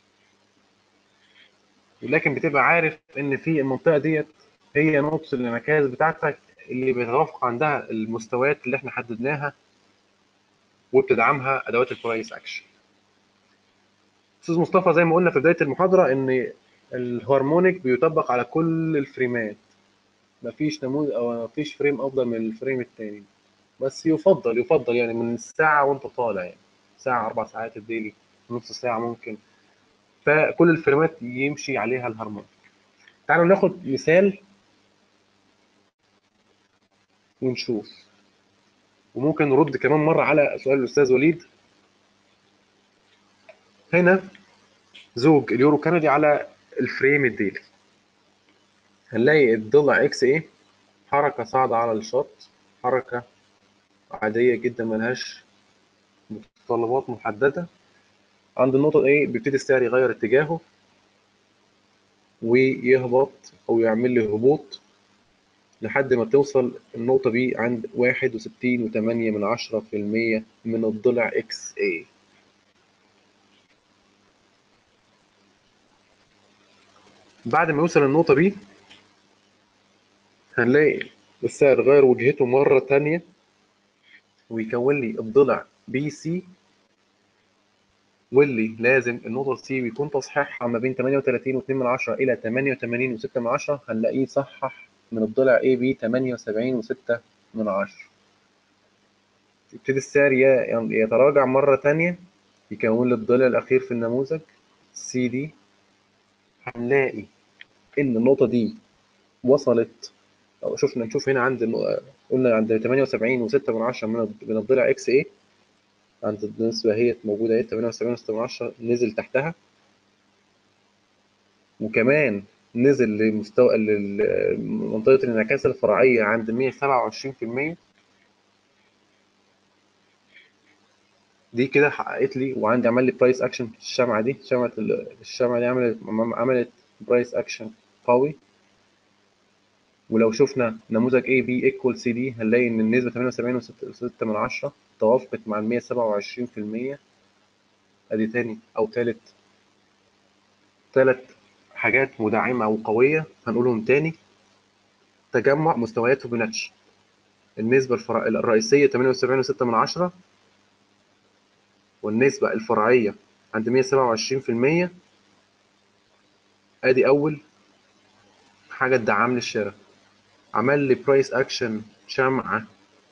ولكن بتبقى عارف ان في المنطقة ديت هي نقطة الانعكاس بتاعتك اللي بيتوافق عندها المستويات اللي احنا حددناها وبتدعمها ادوات البرايس اكشن. استاذ مصطفى، زي ما قلنا في بداية المحاضرة ان الهارمونيك بيطبق على كل الفريمات، مفيش نموذج او مفيش فريم افضل من الفريم التاني، بس يفضل يعني من الساعة وانت طالع، يعني ساعة 4 ساعات الديلي، نص ساعة ممكن، فكل الفريمات يمشي عليها الهارمونيك. تعالوا ناخد مثال ونشوف، وممكن نرد كمان مرة على سؤال الأستاذ وليد. هنا زوج اليورو كندي على الفريم الديلي، هنلاقي الضلع اكس ايه حركة صاعدة على الشط، حركة عادية جدا ملهاش متطلبات محددة. عند النقطة ايه بيبتدي السعر يغير اتجاهه ويهبط أو يعمل لي هبوط لحد ما توصل النقطة بي عند 61.8% من الضلع اكس اي. بعد ما يوصل النقطة بي هنلاقي السعر غير وجهته مرة تانية ويكون لي الضلع بي سي واللي لازم النقطة سي بيكون تصحيحها ما بين 38.2 إلى 88.6، هنلاقيه صحح من الضلع اي بي 78.6. يبتدي السعر يتراجع مرة تانية، يكون لي الضلع الأخير في النموذج سي دي. هنلاقي إن النقطة دي وصلت، أو نشوف هنا قلنا عند 78.6 من الضلع اكس اي، عند النسبة هي موجودة اهي 78.6، نزل تحتها، وكمان نزل لمستوى منطقة الانعكاس الفرعية عند 127%. دي كده حققت لي، وعندي عمل لي برايس اكشن. الشمعة دي عملت برايس اكشن قوي. ولو شفنا نموذج اي بي ايكوال سي دي، هنلاقي ان النسبة 78.6 توافقت مع ال 127%. ادي تاني او تالت حاجات مدعمة وقوية هنقولهم تاني. تجمع مستويات فيبوناتشي، النسبة الرئيسية 78.6، والنسبة الفرعية عند 127%. ادي اول حاجة تدعم لي الشراء. عمل لي برايس اكشن شمعة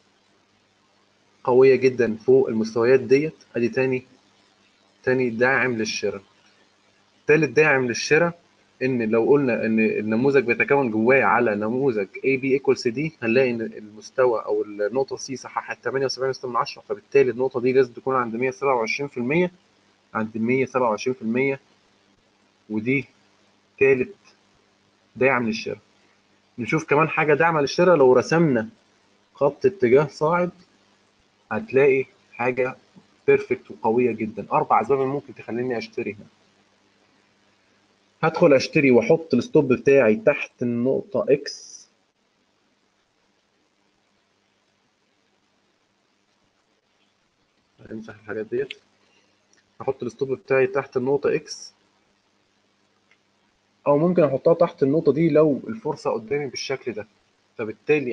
قوية جدا فوق المستويات ديت. ادي تاني داعم للشراء. تالت داعم للشراء، ان لو قلنا ان النموذج بيتكون جواه على نموذج اي بي ايكوال سي دي، هنلاقي ان المستوى او النقطة سي صححت 78.6، فبالتالي النقطة دي لازم تكون عند 127%، عند 127%. ودي تالت داعم للشراء. نشوف كمان حاجة داعمة للشراء. لو رسمنا خط اتجاه صاعد، هتلاقي حاجة بيرفكت وقوية جدا. 4 أسباب ممكن تخليني أشتري هنا. هدخل أشتري وأحط الستوب بتاعي تحت النقطة إكس. هنمسح الحاجات ديت. هحط الستوب بتاعي تحت النقطة إكس، أو ممكن أحطها تحت النقطة دي لو الفرصة قدامي بالشكل ده. فبالتالي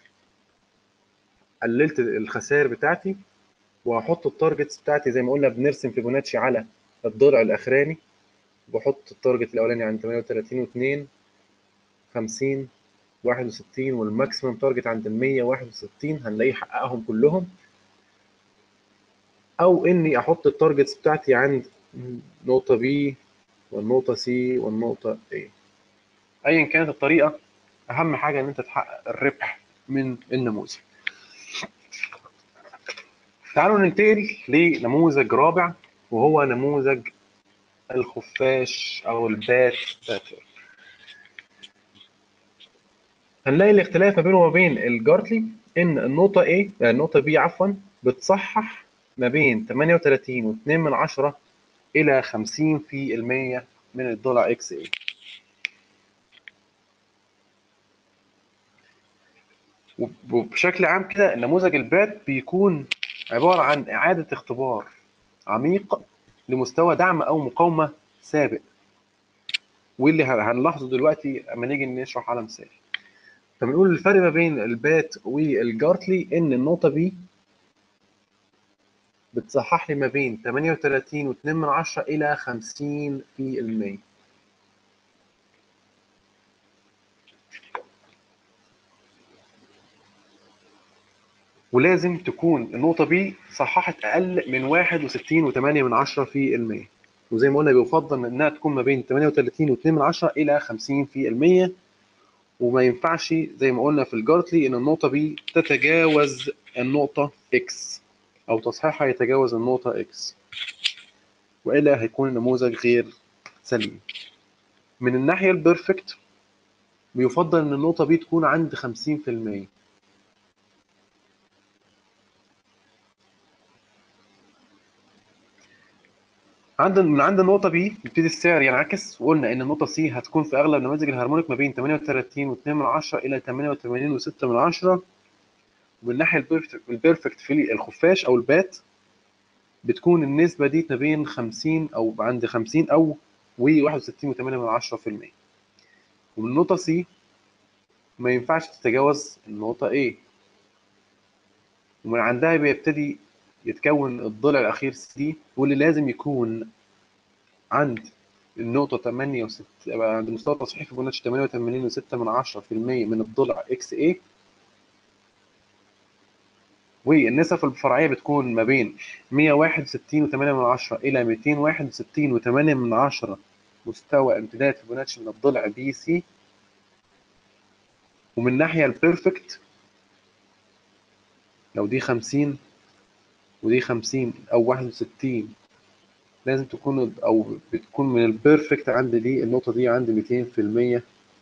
قللت الخسائر بتاعتي. وهحط التارجتس بتاعتي زي ما قلنا بنرسم فيبوناتشي على الضلع الأخراني. بحط التارجت الأولاني عند 38.2، 50، 61، والماكسيمم تارجت عند ال 161، هنلاقيه حققهم كلهم. او اني احط التارجتس بتاعتي عند نقطة بي والنقطة سي والنقطة اي. ايا كانت الطريقة، اهم حاجة ان انت تحقق الربح من النموذج. تعالوا ننتقل لنموذج رابع، وهو نموذج الخفاش او البات باتر. هنلاقي الاختلاف ما بينه وما بين الجارتلي ان النقطة A النقطة B بتصحح ما بين 38.2 إلى 50% من الدولار اكس اي. وبشكل عام كده نموذج البات بيكون عبارة عن إعادة اختبار عميق لمستوى دعم أو مقاومة سابق، واللي هنلاحظه دلوقتي اما نيجي نشرح على مثال. فبنقول الفرق ما بين البات والجارتلي ان النقطة بي بتصحح لي ما بين 38.2 إلى 50%. ولازم تكون النقطة بي صححت أقل من 61.8%. وزي ما قلنا بيفضل إنها تكون ما بين 38.2 إلى 50%. وما ينفعش زي ما قلنا في الجارتلي إن النقطة بي تتجاوز النقطة إكس، أو تصحيحها يتجاوز النقطة إكس، وإلا هيكون النموذج غير سليم. من الناحية البيرفكت بيفضل إن النقطة بي تكون عند 50%. من عند النقطة بي يبتدي السعر ينعكس، وقلنا إن النقطة سي هتكون في أغلب نماذج الهارمونيك ما بين 38.2 إلى 88.6. ومن ناحية البيرفكت في الخفاش أو البات بتكون النسبة دي ما بين 50 أو عند 50 أو و61.8%. ومن النقطة سي ما ينفعش تتجاوز النقطة A، ومن عندها بيبتدي يتكون الضلع الأخير سي، واللي لازم يكون عند النقطة 68، عند مستوى تصحيح فيبوناتشي 88.6% من الضلع اكس اي. والنسب الفرعية بتكون ما بين 161.8 إلى 261.8 مستوى امتداد فيبوناتشي من الضلع بي سي. ومن الناحية البيرفكت، لو دي 50 ودي 50 أو 61، لازم تكون أو بتكون من البيرفكت عند دي النقطة دي عند 200%.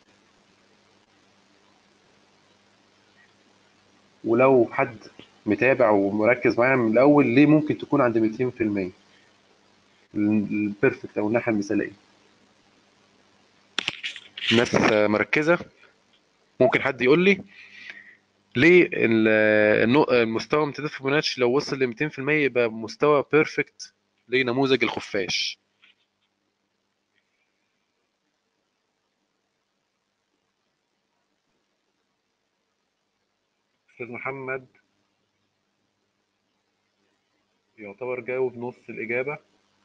ولو حد متابع ومركز معايا من الأول، ليه ممكن تكون عند 200%؟ البيرفكت أو الناحية المثالية. الناس مركزة. ممكن حد يقول لي ليه المستوى امتداد فيبوناتشي لو وصل ل 200% يبقى مستوى بيرفكت لنموذج الخفاش؟ أستاذ محمد يعتبر جاوب نص الإجابة.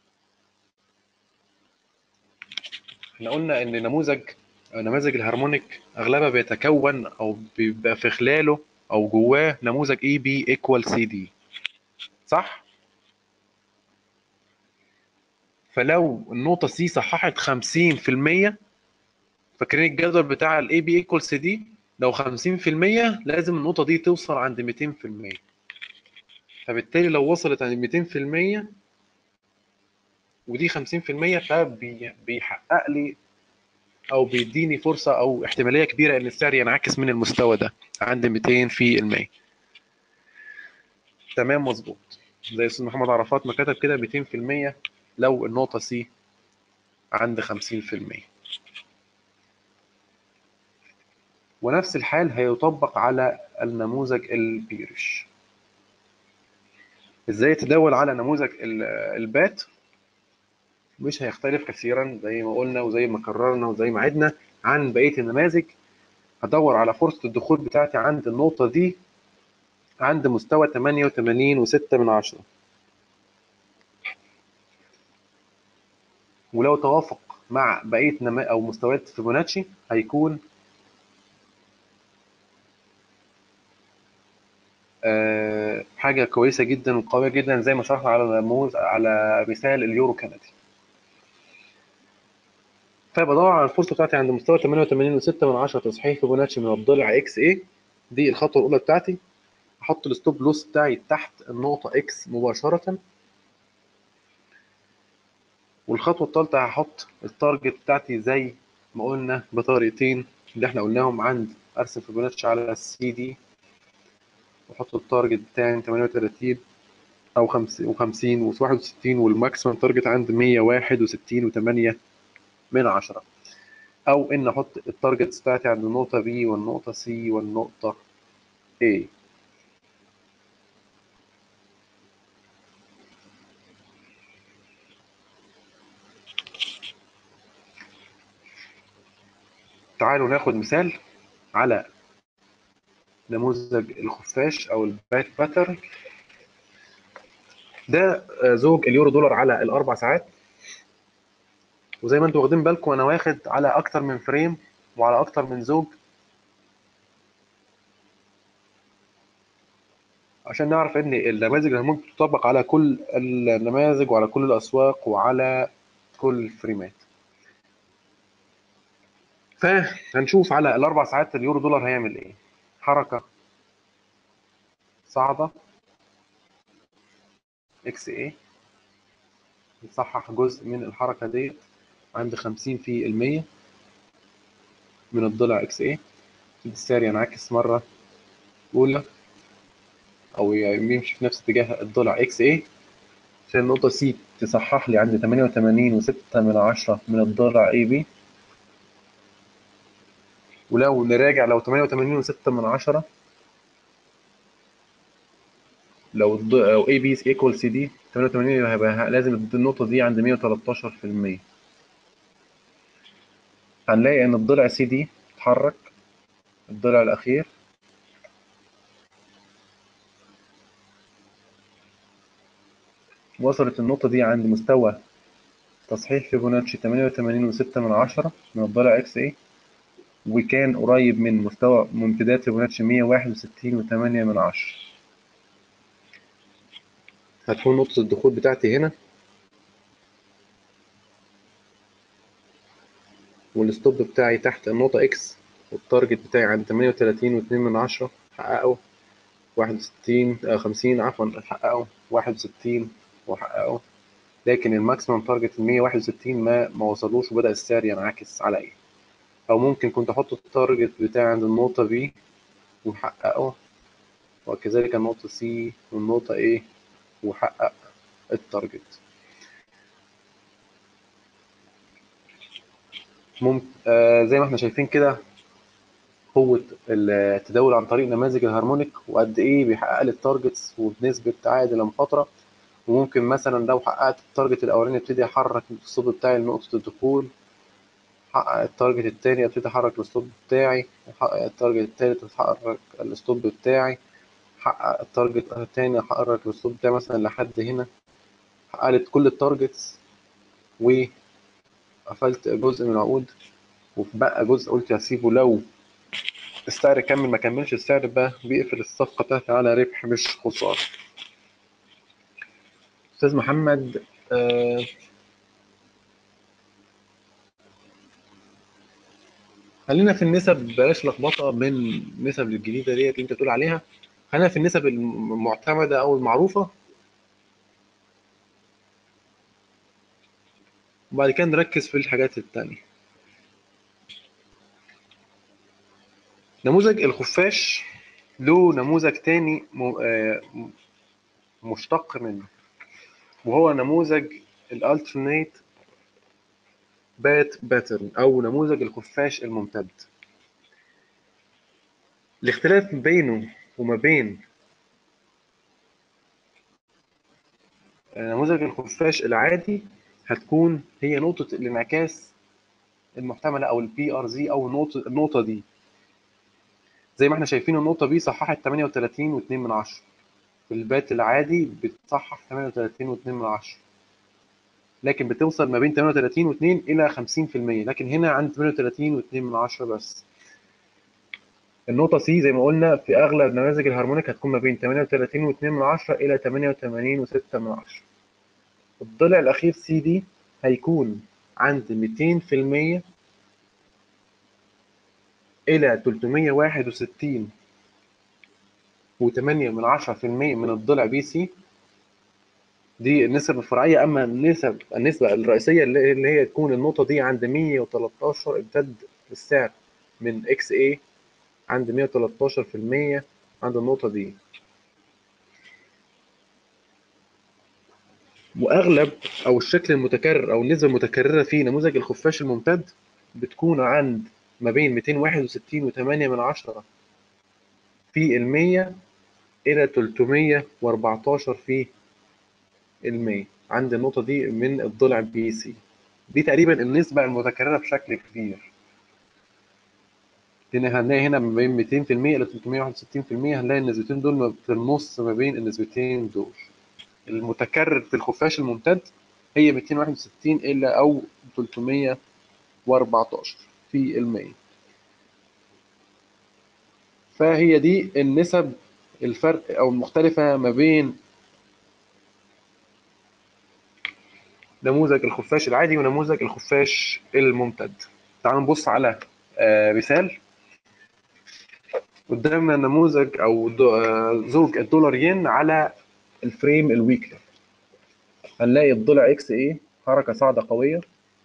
احنا قلنا إن نماذج الهارمونيك أغلبها بيتكون أو بيبقى في خلاله أو جواه نموذج اي بي ايكوال سي دي، صح؟ فلو النقطة سي صححت 50%، فاكرين الجدول بتاع الاي بي ايكوال سي دي؟ لو 50% لازم النقطة دي توصل عند 200%. فبالتالي لو وصلت عند 200% ودي 50%، فبيحقق لي او بيديني فرصة او احتمالية كبيرة ان السعر ينعكس من المستوى ده عند 200%. تمام، مظبوط. زي استاذ محمد عرفات ما كتب كده، 200% لو النقطة سي عند 50%. ونفس الحال هيطبق على النموذج البيرش. ازاي يتداول على نموذج البات؟ مش هيختلف كثيرا زي ما قلنا وزي ما كررنا وزي ما عدنا عن بقية النماذج. هدور على فرصة الدخول بتاعتي عند النقطة دي عند مستوى 88.6. ولو توافق مع بقية أو مستويات فيبوناتشي هيكون حاجة كويسة جدا وقوية جدا، زي ما شرحنا على مثال اليورو كندي. فبدور على الفرصة بتاعتي عند مستوى 88.6 تصحيح فيبوناتشي من الضلع اكس اي. دي الخطوة الأولى بتاعتي. أحط الستوب لوس بتاعي تحت النقطة اكس مباشرة. والخطوة الثالثة هحط التارجت بتاعتي زي ما قلنا بطريقتين اللي احنا قلناهم، عند أرسم فيبوناتشي على السي دي واحط التارجت بتاعي 38 او 50 و61، والماكسيمم تارجت عند 161.8. او ان احط التارجتس بتاعتي عند النقطه بي والنقطه سي والنقطه A. تعالوا ناخد مثال على نموذج الخفاش او الباك باترن. ده زوج اليورو دولار على الاربع ساعات. وزي ما انتم واخدين بالكم انا واخد على اكتر من فريم وعلى اكتر من زوج، عشان نعرف ان النماذج اللي ممكن تطبق على كل النماذج وعلى كل الاسواق وعلى كل الفريمات. فهنشوف على الاربع ساعات اليورو دولار هيعمل ايه. حركه صاعده اكس اي، نصحح جزء من الحركه ديت عند 50% من الضلع اكس اي. السعر ينعكس مره اولى او يمشي في نفس اتجاه الضلع اكس اي، عشان النقطه سي تصحح لي عند 88.6 من الضلع اي بي. ولو نراجع، لو 88.6، لو اي بي ايكوال سي دي 88، هيبقى لازم النقطه دي عند 113%. هنلاقي ان الضلع سي دي اتحرك، الضلع الاخير وصلت النقطة دي عند مستوى تصحيح فيبوناتشي 88.6 من الضلع اكس اي، وكان قريب من مستوى امتداد فيبوناتشي 161.8. هتكون نقطة الدخول بتاعتي هنا، والستوب بتاعي تحت النقطة اكس، والتارجت بتاعي عند 38.2 حققه 61 50 عفوا، حققه 61 وحققه، لكن الماكسيمم تارجت 161 ما وصلوش، وبدأ السعر ينعكس عليا. أو ممكن كنت أحط التارجت بتاعي عند النقطة B وحققه، وكذلك النقطة C والنقطة A وحقق التارجت. ممكن زي ما احنا شايفين كده قوة التداول عن طريق نماذج الهارمونيك، وقد ايه بيحقق لي التارجتس وبنسبة عائد المخاطرة. وممكن مثلا لو حققت التارجت الأولاني ابتدي أحرك الستوب بتاعي لنقطة الدخول، حقق التارجت التاني ابتدي أحرك الستوب بتاعي، وحقق التارجت التالت أحرك الستوب بتاعي، حقق التارجت التاني أحرك الستوب بتاعي مثلا لحد هنا، حققت كل التارجتس وقفلت جزء من العقود، وبقى جزء قلت هسيبه لو السعر كمل، ما كملش السعر بقى بيقفل الصفقة بتاعتي على ربح مش خسارة. أستاذ محمد، خلينا في النسب، بلاش لخبطة بين النسب الجديدة ديت اللي أنت بتقول عليها، خلينا في النسب المعتمدة أو المعروفة، وبعد كده نركز في الحاجات التانية. نموذج الخفاش له نموذج تاني مشتق منه، وهو نموذج الالترنيت بات باترن أو نموذج الخفاش الممتد. الاختلاف بينه وما بين نموذج الخفاش العادي هتكون هي نقطة الانعكاس المحتملة أو البي ار زي، أو النقطة دي. زي ما احنا شايفين النقطة بي صححت 38.2، في البات العادي بتصحح 38.2، لكن بتوصل ما بين 38.2 إلى 50%، لكن هنا عند 38.2 بس. النقطة سي زي ما قلنا في أغلب نماذج الهارمونيك هتكون ما بين 38.2 إلى 88.6. الضلع الأخير سي دي هيكون عند 200% إلى 361.8% من الضلع بي سي. دي النسب الفرعية. أما النسبة الرئيسية اللي هي تكون النقطة دي عند 113، امتد السعر من اكس اي عند 113% عند النقطة دي. وأغلب أو الشكل المتكرر أو النسبة المتكررة في نموذج الخفاش الممتد بتكون عند ما بين 261.8 في المية إلى 314 في المية عند النقطة دي من الضلع بي سي. دي تقريبا النسبة المتكررة بشكل كبير، لأن هنلاقي هنا ما بين 200% إلى 361%، هنلاقي النسبتين دول في النص ما بين النسبتين دول. المتكرر في الخفاش الممتد هي 261 إلى أو 314 في المية. فهي دي النسب الفرق أو المختلفة ما بين نموذج الخفاش العادي ونموذج الخفاش الممتد. تعالوا نبص على مثال. قدامنا نموذج أو زوج الدولار ين على الفريم الويكلي. هنلاقي الضلع اكس اي حركة صاعدة قوية،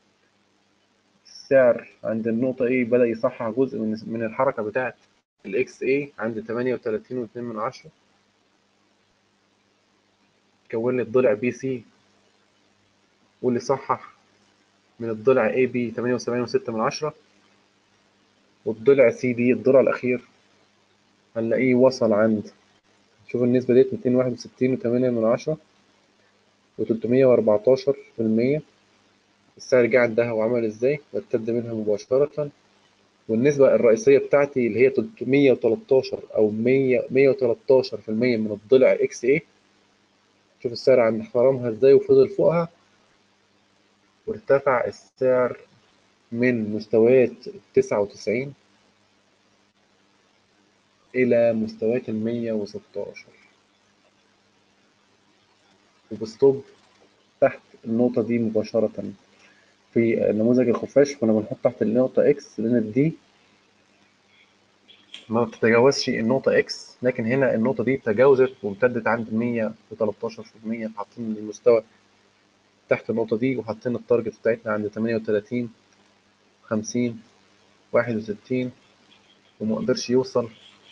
السعر عند النقطة اي بدأ يصحح جزء من الحركة بتاعت الاكس اي عند 38.2، كون لي الضلع بي سي واللي صحح من الضلع اي بي 78.6، والضلع سي دي الضلع الأخير هنلاقيه وصل عند، شوف النسبة ديت 261.8 و314%. السعر رجع عندها وعمل ازاي وارتد منها مباشرة. والنسبة الرئيسية بتاعتي اللي هي 313 أو 113% من الضلع اكس اي شوف السعر عند احترامها ازاي وفضل فوقها، وارتفع السعر من مستويات 99 إلى مستويات 116، وبستوب تحت النقطة دي مباشرة. في نموذج الخفاش كنا بنحط تحت النقطة إكس لأن دي ما بتتجاوزش النقطة إكس، لكن هنا النقطة دي تجاوزت وامتدت عند 113%، فحاطين المستوى تحت النقطة دي وحاطين التارجت بتاعتنا عند 38 50 61، ومقدرش يوصل.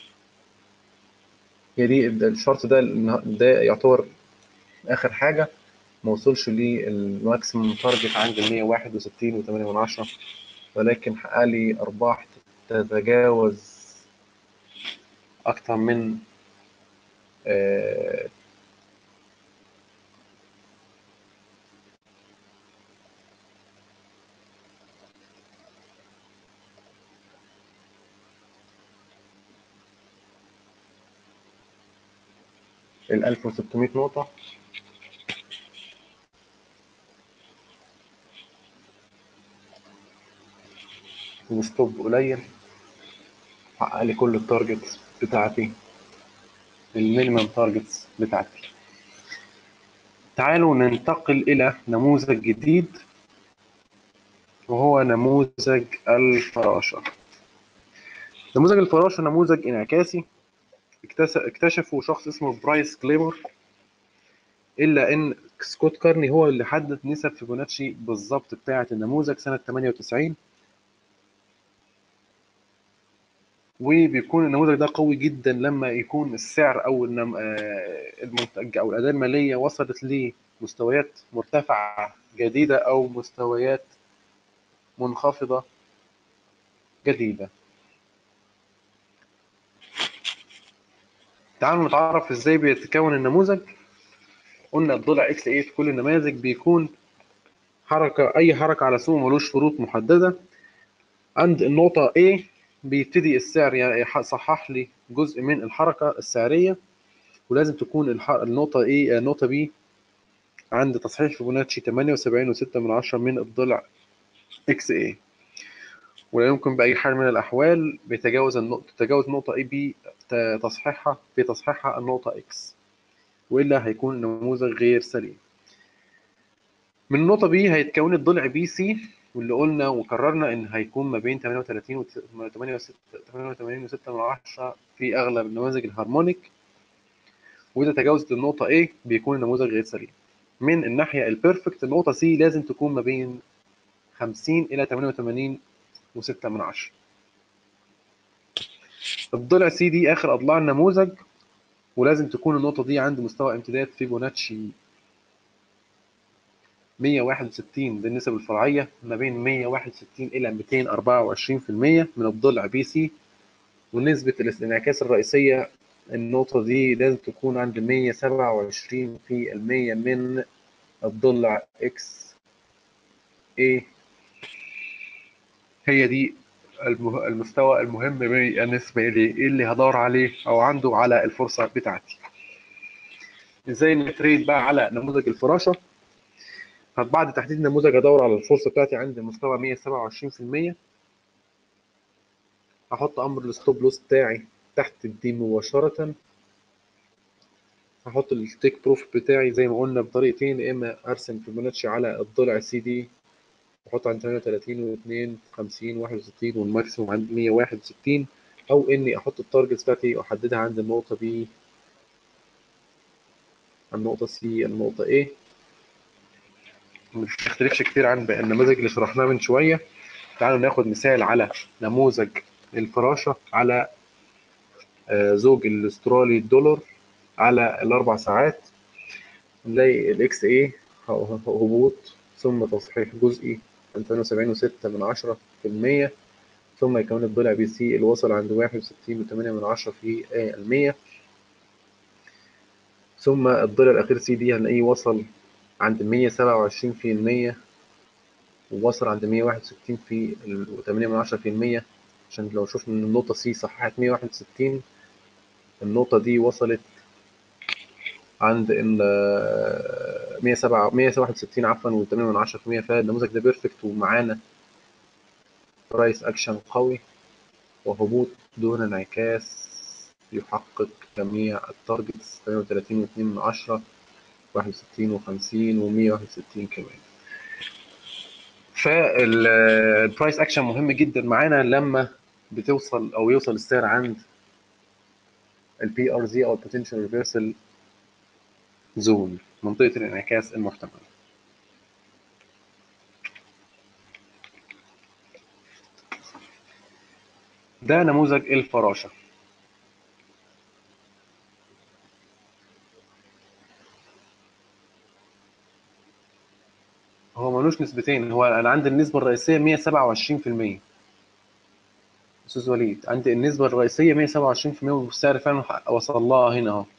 هي دي الشرط ده يعتبر آخر حاجة، ما وصلش للماكسيموم تارجت عند 161.8، ولكن حقق لي أرباح تتجاوز أكتر من 1600 نقطة. وستوب قليل، حقق لي كل التارجتس بتاعتي، المينيمم تارجتس بتاعتي. تعالوا ننتقل إلى نموذج جديد، وهو نموذج الفراشة. نموذج الفراشة نموذج انعكاسي اكتشفه شخص اسمه برايس كليمر، إلا إن سكوت كارني هو اللي حدد نسب فيبوناتشي بالظبط بتاعة النموذج سنة 98. وبيكون النموذج ده قوي جدا لما يكون السعر أو المنتج أو الأداة المالية وصلت لمستويات مرتفعة جديدة أو مستويات منخفضة جديدة. تعالوا نتعرف ازاي بيتكون النموذج. قلنا الضلع اكس ايه في كل النماذج بيكون اي حركة على سوق ملوش شروط محددة. عند النقطة A بيبتدي السعر يصحح لي جزء من الحركة السعرية، ولازم تكون النقطة النقطة B عند تصحيح فيبوناتشي 78.6 من الضلع XA، ولا يمكن بأي حال من الأحوال تتجاوز نقطة AB تصحيحها النقطة X، وإلا هيكون النموذج غير سليم. من النقطة B هيتكون الضلع BC، واللي قلنا وكررنا إن هيكون ما بين 38 و 88.6 في أغلب النماذج الهارمونيك، وإذا تجاوزت النقطة A بيكون النموذج غير سليم. من الناحية البيرفكت النقطة C لازم تكون ما بين 50 إلى 88.6. الضلع C دي آخر أضلاع النموذج، ولازم تكون النقطة دي عند مستوى امتداد فيبوناتشي 161 بالنسب الفرعية ما بين 161 إلى 224% من الضلع BC، ونسبة الانعكاس الرئيسية النقطة دي لازم تكون عند 127% من الضلع XA. هي دي المستوى المهم بالنسبة لي، اللي هدور عليه أو عنده على الفرصة بتاعتي. إزاي نتريد بقى على نموذج الفراشة؟ بعد تحديد النموذج هدور على الفرصة بتاعتي عند مستوى 127%. هحط أمر الستوب لوس بتاعي تحت دي مباشرة. هحط التيك بروف بتاعي زي ما قلنا بطريقتين، يا إما أرسم فيبوناتشي على الضلع سي دي وأحط عند 38 و2 50 61 والماكسيموم عند 161، أو إني أحط التارجت بتاعتي وأحددها عند النقطة B، النقطة C، النقطة A. مش بتختلفش كتير عن النماذج اللي شرحناها من شوية. تعالوا ناخد مثال على نموذج الفراشة على زوج الاسترالي الدولار على الأربع ساعات. نلاقي الإكس إيه هبوط ثم تصحيح جزئي عند 78.6%، ثم يكون الضلع بي سي اللي وصل عند 61.8 في المية، ثم الضلع الأخير سي دي هنلاقيه وصل عند 127%، ووصل عند 161 في 8%. عشان لو شفنا إن النقطة سي صححت 161، النقطة دي وصلت عند ال 161 عفوا و8%، فالنموذج ده بيرفكت ومعانا برايس اكشن قوي وهبوط دون انعكاس يحقق جميع التارجتس 38.2، 61 و50 و161 كمان. فالبرايس اكشن مهم جدا معانا لما بتوصل او يوصل السعر عند البي ار زي او البوتنشال ريفرسال زون، منطقه الانعكاس المحتمل. ده نموذج الفراشه. هو ملوش نسبتين، هو انا عندي النسبه الرئيسيه 127%. استاذ وليد، عندي النسبه الرئيسيه 127% والسعر فعلا وصل لها هنا اهو.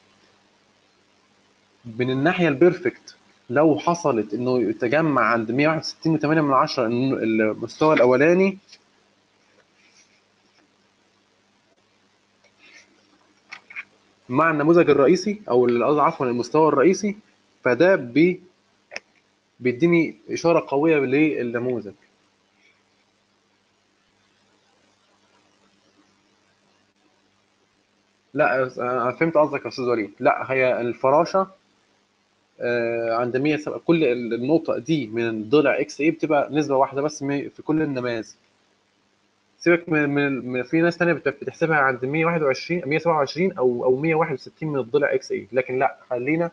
من الناحيه البيرفكت لو حصلت انه يتجمع عند 161.8 المستوى الاولاني، مع النموذج الرئيسي او عفوا المستوى الرئيسي، فده بيديني اشاره قويه للنموذج. لا انا فهمت قصدك يا استاذ وليد. لا، هي الفراشه عند 100 كل النقطه دي من ضلع اكس اي بتبقى نسبه واحده بس في كل النماذج. سيبك في ناس ثانيه بتحسبها عند 121 127 او 161 من الضلع اكس اي، لكن لا، خلينا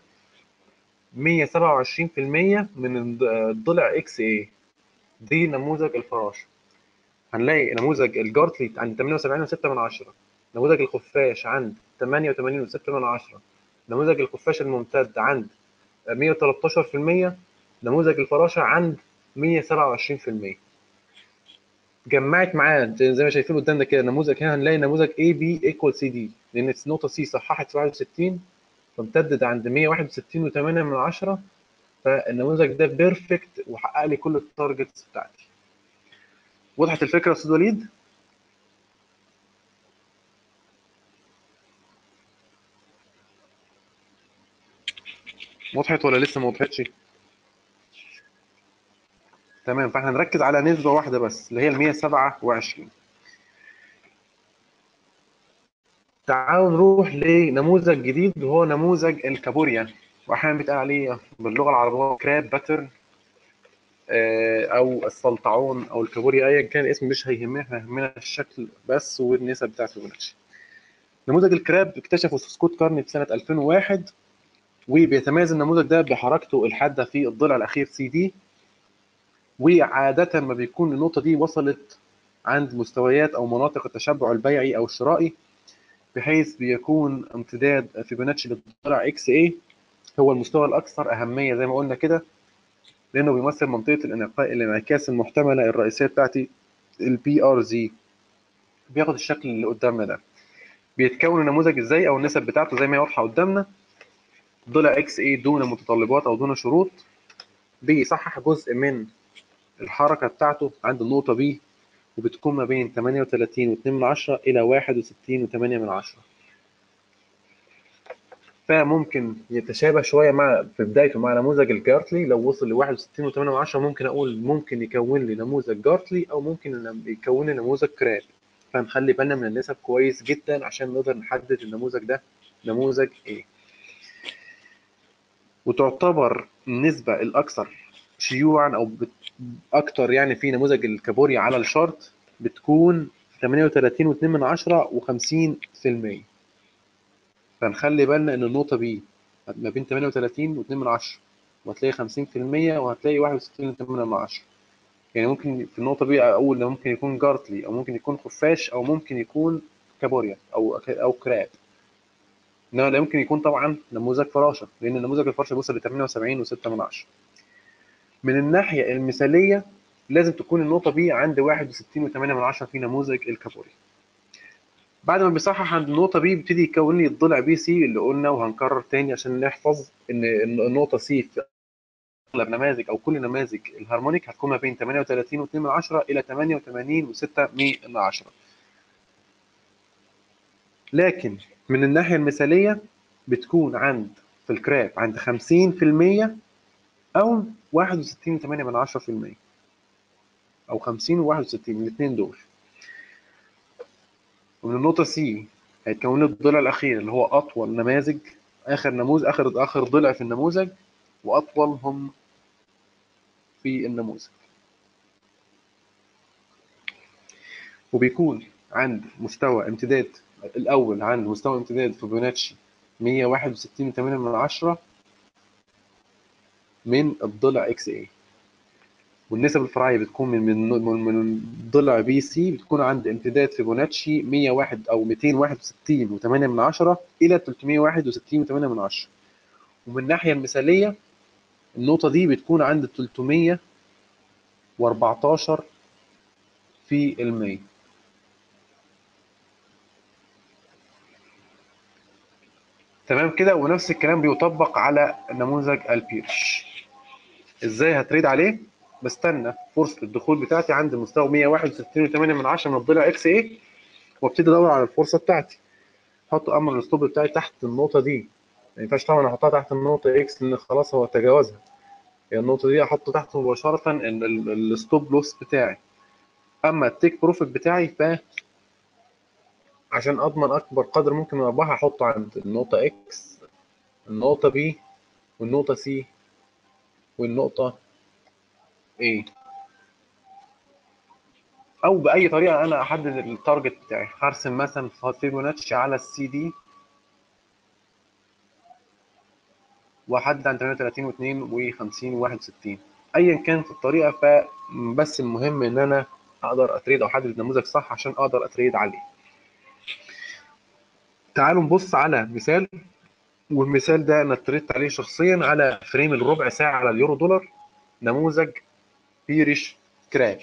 127% من الضلع اكس اي. دي نموذج الفراشه. هنلاقي نموذج الجارتلي عند 78.6، نموذج الخفاش عند 88.6، نموذج الخفاش الممتد عند 113%، نموذج الفراشه عند 127%. جمعت معاه زي ما شايفين قدامنا كده نموذج. هنا هنلاقي نموذج اي بي ايكوال سي دي، لان نقطه سي صححت في 61 فامتدت عند 161.8، فالنموذج ده بيرفكت وحقق لي كل التارجتس بتاعتي. وضحت الفكره يا استاذ وليد؟ وضحت ولا لسه ما وضحتش؟ تمام. فاحنا هنركز على نسبه واحده بس اللي هي ال 127. تعالوا نروح لنموذج جديد وهو نموذج الكابوريا، واحيانا بيتقال عليه باللغه العربيه كراب باترن او السلطعون او الكابوريا، ايا كان الاسم مش هيهمنا، احنا يهمنا الشكل بس والنسب بتاعت فيبوناتشي. نموذج الكراب اكتشفه سكوت كارني في سنه 2001، وبيتميز النموذج ده بحركته الحاده في الضلع الاخير سي دي، وعاده ما بيكون النقطه دي وصلت عند مستويات او مناطق التشبع البيعي او الشرائي، بحيث بيكون امتداد فيبوناتشي للضلع اكس اي هو المستوى الاكثر اهميه زي ما قلنا كده، لانه بيمثل منطقه الانعكاس المحتمله الرئيسيه بتاعتي البي ار زي. بياخد الشكل اللي قدامنا ده. بيتكون النموذج ازاي او النسب بتاعته زي ما هي واضحه قدامنا. ضلع اكس اي دون متطلبات او دون شروط بيصحح جزء من الحركه بتاعته عند النقطه بي، وبتكون ما بين 38.2 الى 61.8. فممكن يتشابه شويه في بدايته مع نموذج الجارتلي. لو وصل ل 61.8 ممكن اقول ممكن يكون لي نموذج جارتلي او ممكن يكون لي نموذج كراب. فنخلي بالنا من النسب كويس جدا عشان نقدر نحدد النموذج ده نموذج ايه. وتعتبر النسبه الاكثر شيوعا او اكتر يعني في نموذج الكابوريا على الشارت بتكون 38.2 و50%. فنخلي بالنا ان النقطه بي ما بين 38.2 وهتلاقي 50% وهتلاقي 61.8. يعني ممكن في النقطه بي اقول ده ممكن يكون جارتلي او ممكن يكون خفاش او ممكن يكون كابوريا او كراب. انما لا يمكن يكون طبعا نموذج فراشه، لان نموذج الفراشه بيوصل ل 78.6. من الناحيه المثاليه لازم تكون النقطه بي عند 61.8 في نموذج الكابوريا. بعد ما بيصحح عند النقطه بي بيبتدي يكون لي الضلع بي سي اللي قلنا، وهنكرر تاني عشان نحفظ ان النقطه سي في اغلب نماذج او كل نماذج الهارمونيك هتكون ما بين 38.2 الى 88.6. لكن من الناحيه المثاليه بتكون عند في الكراب عند 50% أو 61.8%، أو 50 و61 الاتنين دول. ومن النقطة سي هيتكون لي الضلع الأخير اللي هو أطول نماذج، آخر نموذج، آخر ضلع في النموذج وأطولهم في النموذج. وبيكون عند مستوى امتداد الأول، عند مستوى امتداد فيبوناتشي 161.8 من الضلع اكس اي. والنسب الفرعية بتكون من الضلع بي سي بتكون عند امتداد فيبوناتشي 101 أو 261.8 إلى 361.8. ومن الناحية المثالية النقطة دي بتكون عند 314%. تمام كده. ونفس الكلام بيطبق على نموذج البيرش. ازاي هتريد عليه؟ بستنى فرصة الدخول بتاعتي عند مستوى 161.8 من الضلع اكس اي، وابتدي ادور على الفرصة بتاعتي. احط امر الستوب بتاعي تحت النقطة دي. ما ينفعش طبعا احطها تحت النقطة اكس لان خلاص هو تجاوزها. هي النقطة دي احط تحت مباشرة الستوب لوس بتاعي. اما التيك بروفيت بتاعي عشان اضمن اكبر قدر ممكن من الارباح هحطه عند النقطة اكس، النقطة بي، والنقطة سي، والنقطة A. او باي طريقه انا احدد التارجت بتاعي. هرسم مثلا فيبوناتشي على السي دي واحدد عند 38 و2 و50 و61 ايا كانت الطريقه. فبس المهم ان انا اقدر اتريد او احدد النموذج صح عشان اقدر اتريد عليه. تعالوا نبص على مثال، والمثال ده انا اتريدت عليه شخصيا على فريم الربع ساعه على اليورو دولار، نموذج بيرش كراب.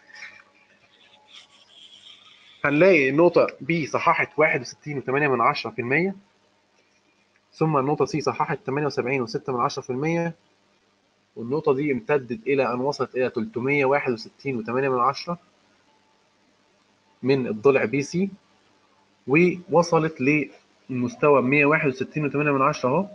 هنلاقي النقطه بي صححت 61.8%، ثم النقطة سي صححت 78.6%، والنقطة دي امتدت إلى أن وصلت إلى 361.8 من الضلع بي سي، ووصلت لمستوى 161.8 أهو.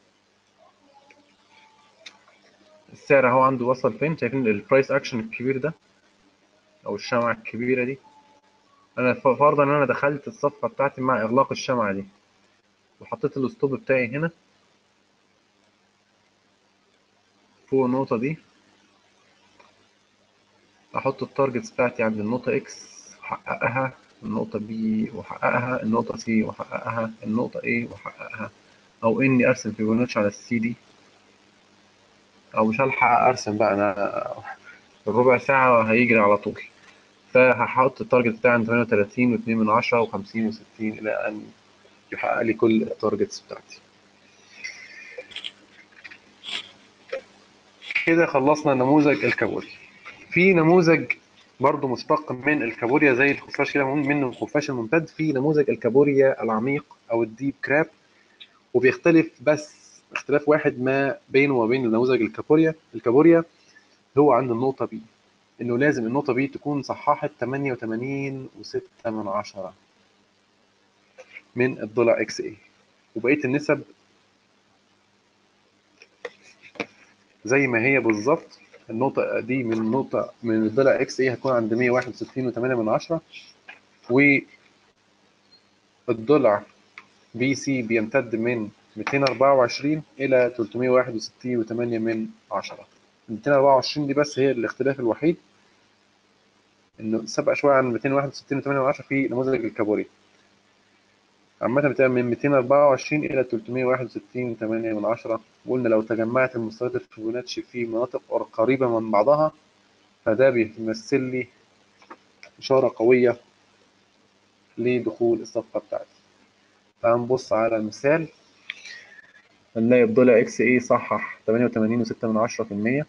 السعر أهو عنده وصل فين؟ شايفين البرايس أكشن الكبير ده أو الشمعة الكبيرة دي؟ أنا فرضا إن أنا دخلت الصفقة بتاعتي مع إغلاق الشمعة دي وحطيت الستوب بتاعي هنا فوق النقطة دي. احط التارجتس بتاعتي عند النقطة اكس واحققها، النقطة بي واحققها، النقطة سي واحققها، النقطة ايه واحققها، او اني ارسم فيبوناتشي على السي دي. او مش هلحق ارسم بقى، انا الربع ساعة هيجري على طول. فهحط التارجت بتاعي عند 38.2 و50 و60 الى ان يحقق لي كل التارجتس بتاعتي. كده خلصنا نموذج الكابوريا. في نموذج برضه مشتق من الكابوريا زي الخفاش كده، منه الخفاش الممتد. في نموذج الكابوريا العميق او الديب كراب، وبيختلف بس اختلاف واحد ما بينه وبين نموذج الكابوريا هو عند النقطة بي، انه لازم النقطة بي تكون صححت 88.6 من الضلع اكس اي، وبقية النسب زي ما هي بالظبط. النقطة دي من الضلع اكس اي هتكون عند 161.8، والضلع بي سي بيمتد من 224 إلى 361.8. 224 دي بس هي الاختلاف الوحيد، إنه سبق شوية عن 261.8 في نموذج الكابوري. عامة بتبقى من 224 إلى 361.8. وقلنا لو تجمعت المستويات الفيبوناتشي في مناطق قريبة من بعضها فده بيمثل لي إشارة قوية لدخول الصفقة بتاعتي. تعال نبص على المثال. هنلاقي الضلع اكس اي صحح 88.6%،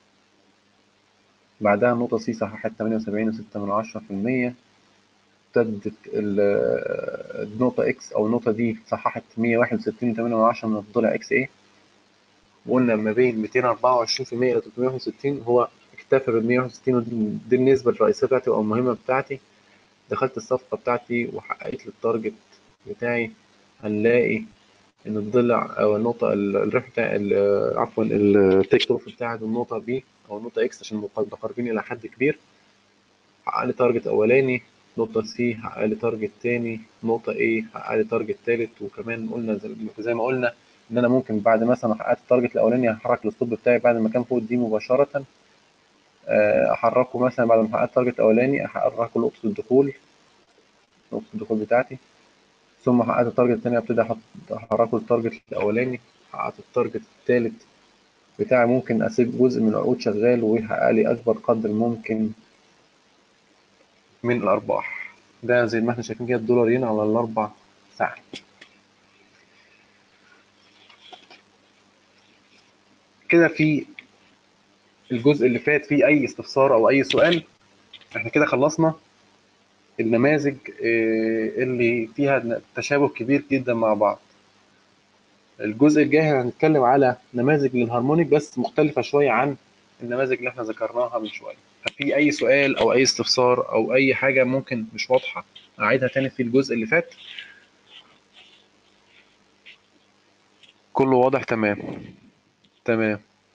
بعدها النقطة سي صححت 78.6%، ابتدت النقطة اكس أو النقطة دي صححت 161.8 من الضلع اكس اي، وقلنا ما بين 224% إلى 361 هو اكتفى ب 161، دي النسبة الرئيسية بتاعتي أو المهمة بتاعتي. دخلت الصفقة بتاعتي وحققت لي التارجت بتاعي. هنلاقي ان الضلع او النقطه الريف بتاع عفوا التيك اوف بتاعت النقطه بي او النقطه اكس عشان متقاربين الى حد كبير، حقق لي تارجت اولاني. نقطه سي حقق لي تارجت تاني. نقطه ايه حقق لي تارجت تالت. وكمان قلنا زي ما قلنا ان انا ممكن بعد مثلا حققت التارجت الاولاني احرك الستوب بتاعي بعد ما كان فوق دي مباشره، احركه مثلا بعد ما حققت التارجت الاولاني احركه نقطه الدخول بتاعتي، ثم حققت التارجت التاني ابتدي احركه التارجت الاولاني. حققت التارجت التالت بتاعي ممكن اسيب جزء من العقود شغال ويحقق لي اكبر قدر ممكن من الارباح. ده زي ما احنا شايفين كده الدولارين على الاربع ساعات. كده في الجزء اللي فات فيه اي استفسار او اي سؤال؟ احنا كده خلصنا النماذج اللي فيها تشابه كبير جدا مع بعض. الجزء الجاي هنتكلم على نماذج للهارمونيك بس مختلفة شوية عن النماذج اللي احنا ذكرناها من شوية. ففي أي سؤال أو أي استفسار أو أي حاجة ممكن مش واضحة أعيدها تاني في الجزء اللي فات؟ كله واضح؟ تمام. تمام.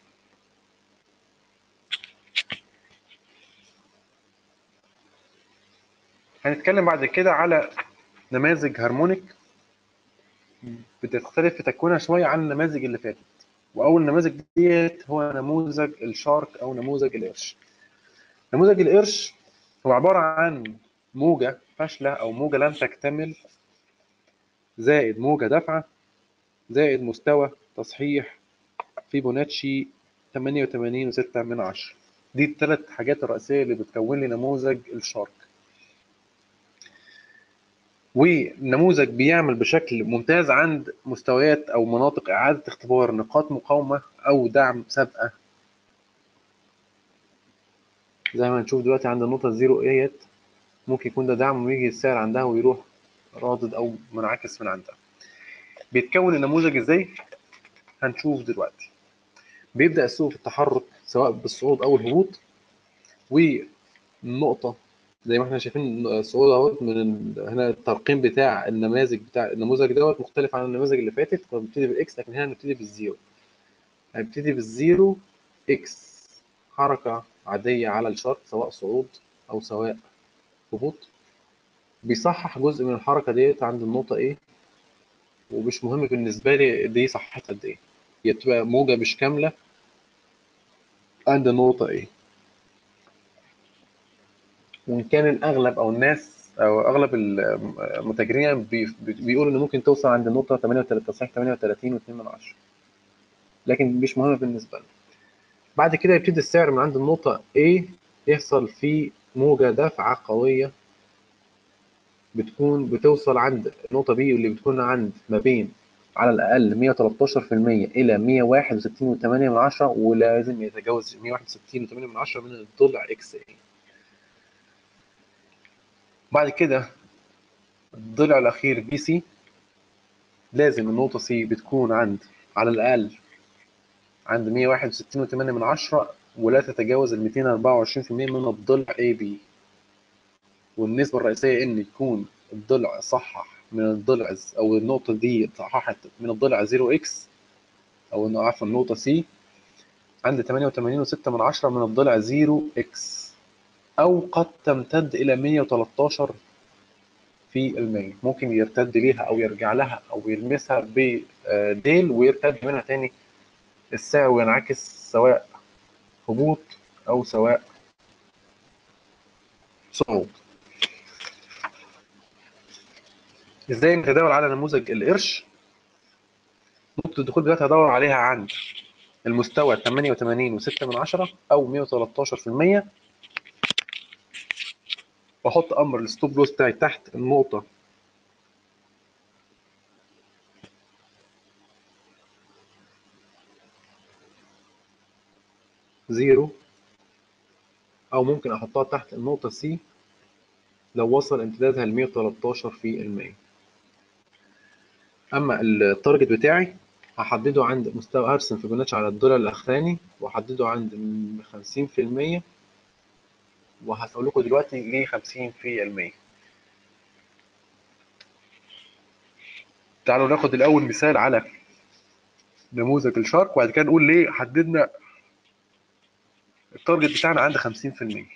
هنتكلم بعد كده على نماذج هارمونيك بتختلف في تكوينها شوية عن النماذج اللي فاتت. وأول نماذج ديت هو نموذج الشارك أو نموذج القرش. نموذج القرش هو عبارة عن موجة فاشلة أو موجة لم تكتمل زائد موجة دافعة زائد مستوى تصحيح فيبوناتشي 88.6. دي الثلاث حاجات الرئيسية اللي بتكون لي نموذج الشارك. ونموذج بيعمل بشكل ممتاز عند مستويات أو مناطق إعادة اختبار نقاط مقاومة أو دعم سابقة. زي ما هنشوف دلوقتي عند النقطة الزيرو ايت ممكن يكون ده دعم ويجي السعر عندها ويروح رادد أو منعكس من عندها. بيتكون النموذج ازاي؟ هنشوف دلوقتي. بيبدأ السوق في التحرك سواء بالصعود أو الهبوط، والنقطة زي ما احنا شايفين الصعود اهوت هنا الترقيم بتاع النماذج بتاع النموذج دوت مختلف عن النماذج اللي فاتت. كنا بنبتدي بالاكس لكن هنا هنبتدي بالزيرو. هنبتدي بالزيرو اكس، حركة عادية على الشارت سواء صعود أو سواء هبوط. بيصحح جزء من الحركة ديت عند النقطة A، ومش مهم بالنسبة لي دي صحتها قد إيه، هي بتبقى موجة مش كاملة عند النقطة A. وإن كان الأغلب أو الناس أو أغلب المتاجرين بيقولوا إن ممكن توصل عند النقطة 38.2، لكن مش مهم بالنسبة لنا. بعد كده يبتدي السعر من عند النقطة A يحصل فيه موجة دافعة قوية بتوصل عند النقطة B اللي بتكون عند ما بين على الأقل 113% إلى 161.8، ولازم يتجاوز 161.8 من الضلع XA. بعد كده الضلع الأخير BC، لازم النقطة C بتكون عند على الأقل عند 161.8 ولا تتجاوز 224% من الضلع AB. والنسبة الرئيسية إن يكون الضلع صحح من الضلع أو النقطة دي صححت من الضلع 0x أو إنه عفوا النقطة C عند 88.6 من الضلع 0x، أو قد تمتد إلى 113%. ممكن يرتد ليها أو يرجع لها أو يلمسها بديل ويرتد منها تاني السعر وينعكس سواء هبوط أو سواء صعود. ازاي نتداول على نموذج القرش؟ نقطة الدخول دلوقتي هدور عليها عند المستوى 88.6 أو 113%، وأحط أمر الستوب لوس بتاعي تحت النقطة 0، أو ممكن أحطها تحت النقطة C لو وصل امتدادها ل 113%. أما التارجت بتاعي هحدده عند مستوى، هرسم فيبوناتشي على الدولار الأخراني وأحدده عند 50%، وهقول لكم دلوقتي ليه 50%. تعالوا ناخد الأول مثال على نموذج الشارك، وبعد كده نقول ليه حددنا التارجت بتاعنا عند 50%.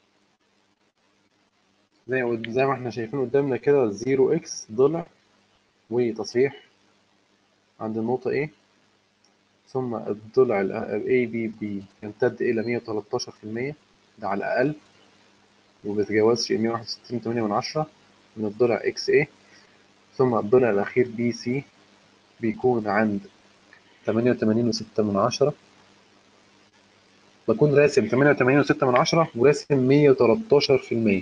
زي ما احنا شايفين قدامنا كده 0x ضلع وتصحيح عند النقطة A، ثم الضلع ABB يمتد إلى 113%، ده على الأقل، ومبيتجاوزش 161.8 من الضلع XA، ثم الضلع الأخير BC بيكون عند 88.6، بكون راسم 88.6 وراسم 113%،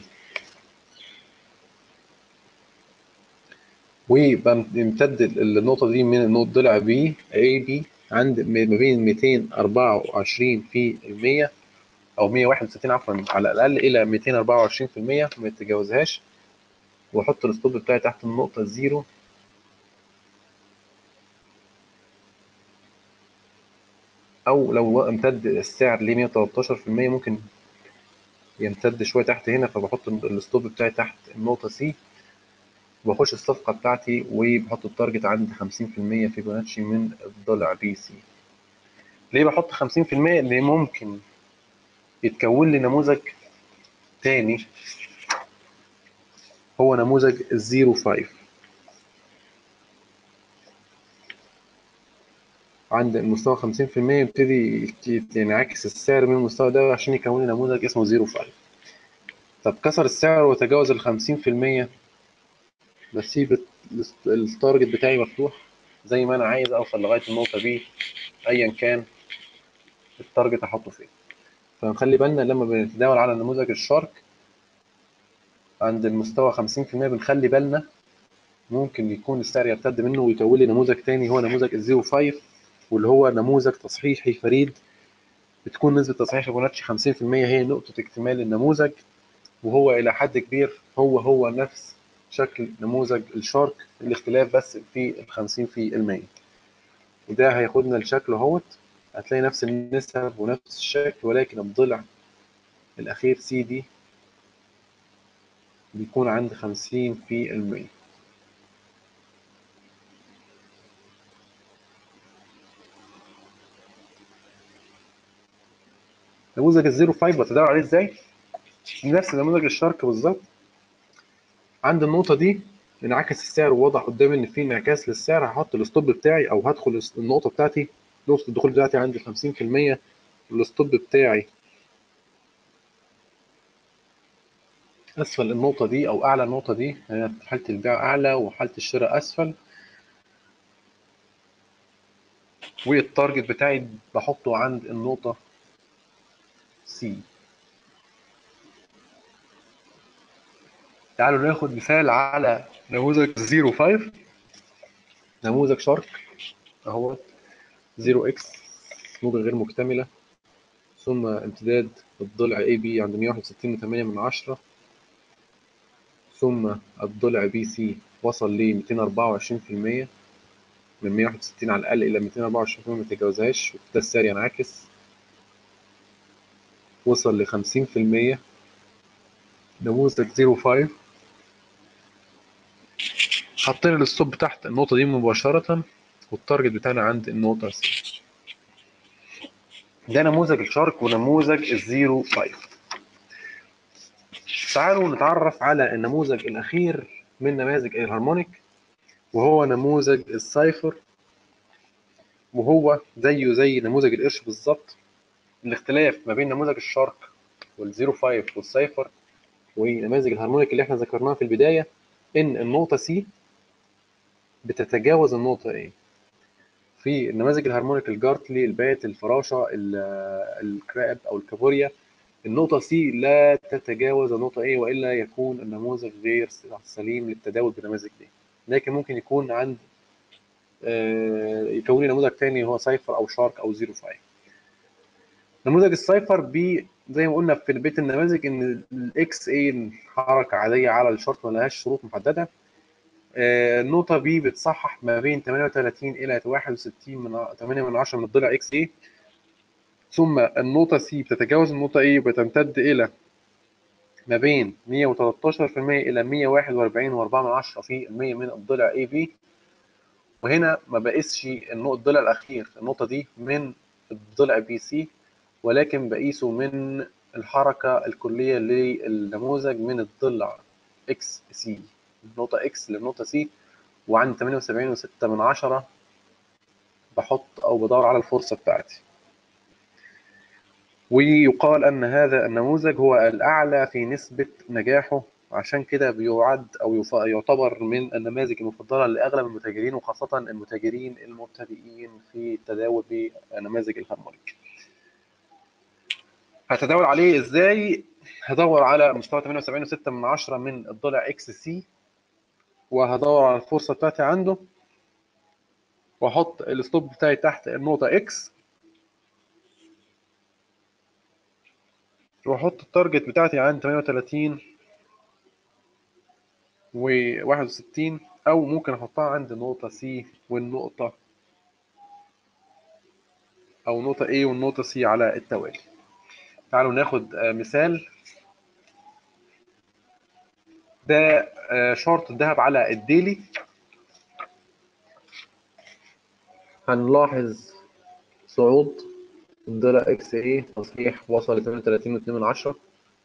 وبمتد النقطة دي من النقطة ضلع B AB عند ما بين 224% أو 161 عفوا على الأقل إلى 224%، ما يتجاوزهاش، وأحط الستوب بتاعي تحت النقطة الزيرو. أو لو امتد السعر ل 113% ممكن يمتد شوية تحت هنا، فبحط الستوب بتاعي تحت النقطة C، وبخش الصفقة بتاعتي وبحط التارجت عند 50% فيبوناتشي من الضلع بي سي. ليه بحط 50%؟ لأن ممكن يتكون لي نموذج تاني، هو نموذج الزيرو 5، عند المستوى 50% يبتدي ينعكس السعر من المستوى ده عشان يكون لي نموذج اسمه زيرو 5. طب كسر السعر وتجاوز ال 50%، بسيب التارجت بتاعي مفتوح زي ما انا عايز اوصل لغايه النقطه دي، ايا كان التارجت احطه فين. فنخلي بالنا لما بنتداول على نموذج الشارك عند المستوى 50%، بنخلي بالنا ممكن يكون السعر يرتد منه ويكون لي نموذج تاني هو نموذج الزيرو 5، واللي هو نموذج تصحيحي فريد، بتكون نسبة تصحيح فيبوناتشي 50% هي نقطة اكتمال النموذج، وهو إلى حد كبير هو نفس شكل نموذج الشارك، الاختلاف بس في ال 50%. وده هياخدنا لشكل اهوت، هتلاقي نفس النسب ونفس الشكل، ولكن الضلع الأخير سي دي بيكون عند 50%. نموذج الزيرو 5 بتدور عليه ازاي؟ نفس نموذج الشارك بالظبط. عند النقطة دي انعكس السعر ووضح قدامي ان في انعكاس للسعر، هحط الستوب بتاعي او هدخل النقطة بتاعتي، نقطة الدخول بتاعتي عند 50%، الستوب بتاعي اسفل النقطة دي او اعلى النقطة دي، هي حالة البيع اعلى وحالة الشراء اسفل، والتارجت بتاعي بحطه عند النقطة سي. تعالوا ناخد مثال على نموذج 05، نموذج شارك اهو 0x، موجة غير مكتملة، ثم امتداد الضلع AB عند 161.8، ثم الضلع BC وصل ل 224%، من 161 على الأقل إلى 224% ما تتجاوزهاش، ده السعر ينعكس، وصل ل 50%. نموذج 05 حطينا الستوب تحت النقطة دي مباشرة، والتارجت بتاعنا عند النقطة C. ده نموذج الشارك ونموذج الزيرو 5. تعالوا نتعرف على النموذج الأخير من نماذج الهارمونيك، وهو نموذج السايفر، وهو زيه زي نموذج القرش بالظبط. الاختلاف ما بين نموذج الشارك والزيرو 5 والسايفر ونماذج الهارمونيك اللي احنا ذكرناها في البداية، إن النقطة C بتتجاوز النقطة A. في النماذج الهارمونيك الجارتلي، البات، الفراشة، الكراب أو الكابوريا، النقطة C لا تتجاوز النقطة A، وإلا يكون النموذج غير سليم للتداول بالنماذج دي. لكن ممكن يكون عند يكون لي نموذج تاني هو سايفر أو شارك أو زيرو 5. نموذج السايفر زي ما قلنا في بيت النماذج ان الاكس اي حركه عاديه على الشارت، ما لهاش شروط محدده. النقطه بي بتصحح ما بين 38 الى 61.8 من الضلع اكس اي، ثم النقطه سي بتتجاوز النقطه اي وبتمتد الى ما بين 113% الى 141.4% من الضلع اي بي، وهنا ما بقيسش الضلع الاخير النقطه دي من الضلع بي سي، ولكن بقيسه من الحركه الكليه للنموذج من الضلع اكس سي، النقطه اكس للنقطه سي، وعند 78.6 بحط او بدور على الفرصه بتاعتي. ويقال ان هذا النموذج هو الاعلى في نسبه نجاحه، عشان كده بيعد او يعتبر من النماذج المفضله لاغلب المتاجرين، وخاصه المتاجرين المبتدئين في التداول بنماذج الهارمونيك. هتداول عليه ازاي؟ هدور على مستوى 78.6 من الضلع اكس سي، وهدور على الفرصه بتاعتي عنده، واحط الستوب بتاعي تحت النقطه اكس، واحط التارجت بتاعتي عند 38 و61، او ممكن احطها عند النقطه سي والنقطه او نقطه A والنقطه C على التوالي. تعالوا ناخد مثال. ده شورت الذهب على الديلي. هنلاحظ صعود الضلع اكس اي تصحيح وصل ل 38.2،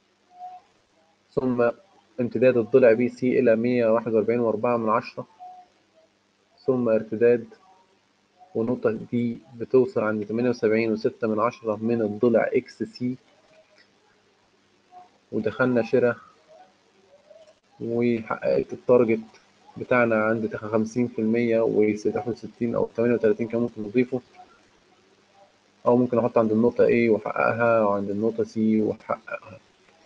ثم امتداد الضلع بي سي الى 141.4، ثم ارتداد، والنقطة دي بتوصل عند 78.6 من الضلع اكس سي، ودخلنا شراء وحققت التارجت بتاعنا عند 50% و61 أو 38 كان ممكن نضيفه، أو ممكن أحط عند النقطة A وأحققها، وعند النقطة C وأحققها.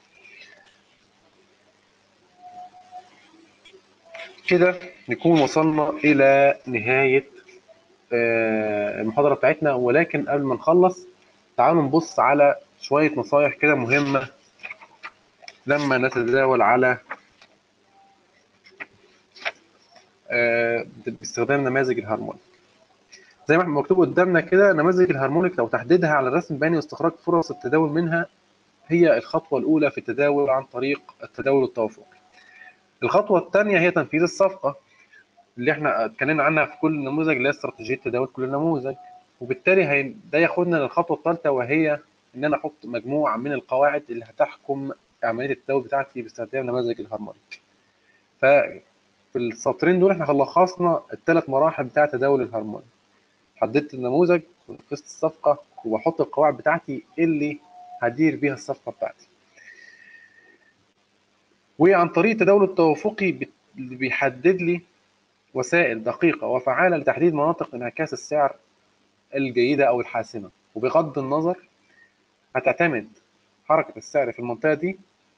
كده نكون وصلنا إلى نهاية المحاضرة بتاعتنا، ولكن قبل ما نخلص تعالوا نبص على شوية نصايح كده مهمة لما نتداول على باستخدام نماذج الهارمونيك. زي ما مكتوب قدامنا كده، نماذج الهارمونيك لو تحديدها على الرسم البياني واستخراج فرص التداول منها هي الخطوة الأولى في التداول عن طريق التداول التوافقي. الخطوة الثانية هي تنفيذ الصفقة اللي احنا اتكلمنا عنها في كل نموذج، اللي هي استراتيجية تداول كل نموذج. وبالتالي ده ياخدنا للخطوة الثالثة، وهي إن أنا أحط مجموعة من القواعد اللي هتحكم عملية التداول بتاعتي باستخدام نماذج الهارمونيك. ففي السطرين دول احنا خلصنا الثلاث مراحل بتاع تداول الهارمونيك. حددت النموذج ونفذت الصفقة، وبحط القواعد بتاعتي اللي هدير بيها الصفقة بتاعتي. وعن طريق التداول التوافقي اللي بيحدد لي وسائل دقيقة وفعالة لتحديد مناطق انعكاس السعر الجيدة أو الحاسمة، وبغض النظر هتعتمد حركة السعر في المنطقة دي،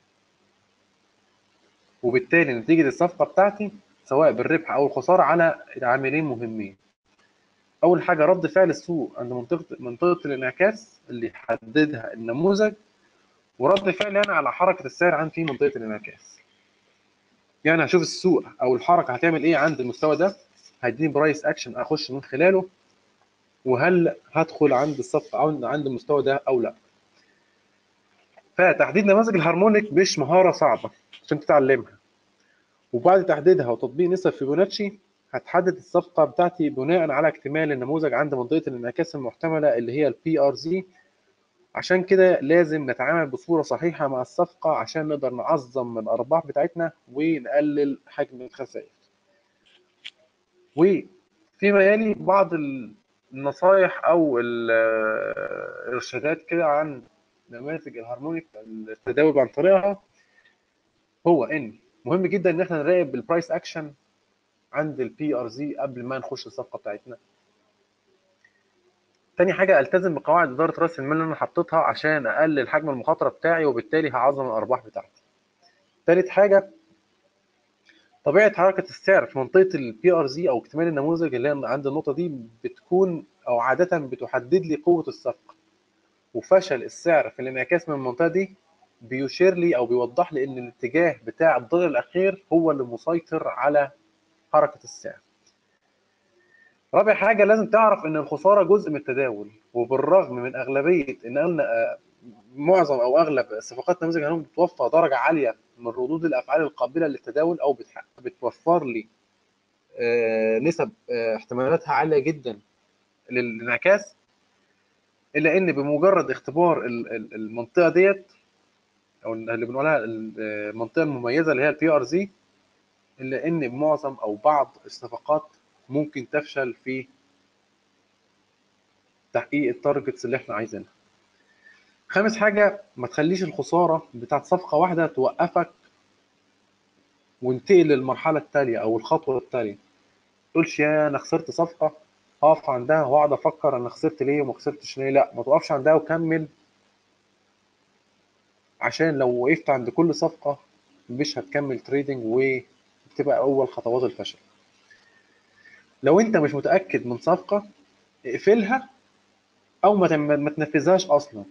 وبالتالي نتيجة الصفقة بتاعتي سواء بالربح أو الخسارة على عاملين مهمين. أول حاجة رد فعل السوق عند منطقة الانعكاس اللي يحددها النموذج، ورد فعلي أنا على حركة السعر عند في منطقة الانعكاس. يعني هشوف السوق أو الحركة هتعمل إيه عند المستوى ده، هيديني برايس أكشن أخش من خلاله، وهل هدخل عند الصفقة أو عند المستوى ده أو لا. فتحديد نماذج الهارمونيك مش مهارة صعبة عشان تتعلمها، وبعد تحديدها وتطبيق نسب فيبوناتشي هتحدد الصفقة بتاعتي بناء على اكتمال النموذج عند منطقة الانعكاس المحتملة اللي هي البي ار زي. عشان كده لازم نتعامل بصورة صحيحة مع الصفقة عشان نقدر نعظم من الأرباح بتاعتنا ونقلل حجم الخسائر. وفيما يلي بعض النصائح أو الإرشادات كده عن نماذج الهارمونيك التداول عن طريقها، هو إن مهم جدا إن احنا نراقب البرايس أكشن عند البي ار زي قبل ما نخش الصفقة بتاعتنا. تاني حاجة التزم بقواعد إدارة رأس المال اللي أنا حطيتها عشان أقلل حجم المخاطرة بتاعي، وبالتالي هعظم الأرباح بتاعتي. تالت حاجة طبيعة حركة السعر في منطقة البي ار زي أو اكتمال النموذج اللي عند النقطة دي بتكون أو عادة بتحدد لي قوة الصفقة، وفشل السعر في الانعكاس من المنطقة دي بيشير لي أو بيوضح لي إن الاتجاه بتاع الضلع الأخير هو اللي مسيطر على حركة السعر. رابع حاجة لازم تعرف إن الخسارة جزء من التداول، وبالرغم من أغلبية إن معظم أو أغلب صفقات نموذج الهارمونيك بتوفر درجة عالية من ردود الأفعال القابلة للتداول، أو بتوفر لي نسب احتمالاتها عاليه جدا للانعكاس، الا ان بمجرد اختبار المنطقه ديت، او اللي بنقولها المنطقه المميزه اللي هي البي ار زي، الا ان معظم او بعض الصفقات ممكن تفشل في تحقيق التارجتس اللي احنا عايزينها. خامس حاجه، ما تخليش الخساره بتاعت صفقه واحده توقفك وانتقل للمرحله التاليه او الخطوه التاليه. تقولش يا انا خسرت صفقه اقف عندها واقعد افكر انا خسرت ليه وما خسرتش ليه. لا، ما توقفش عندها وكمل، عشان لو وقفت عند كل صفقه مش هتكمل تريدنج وبتبقى اول خطوات الفشل. لو انت مش متاكد من صفقه اقفلها او ما تنفذهاش اصلا.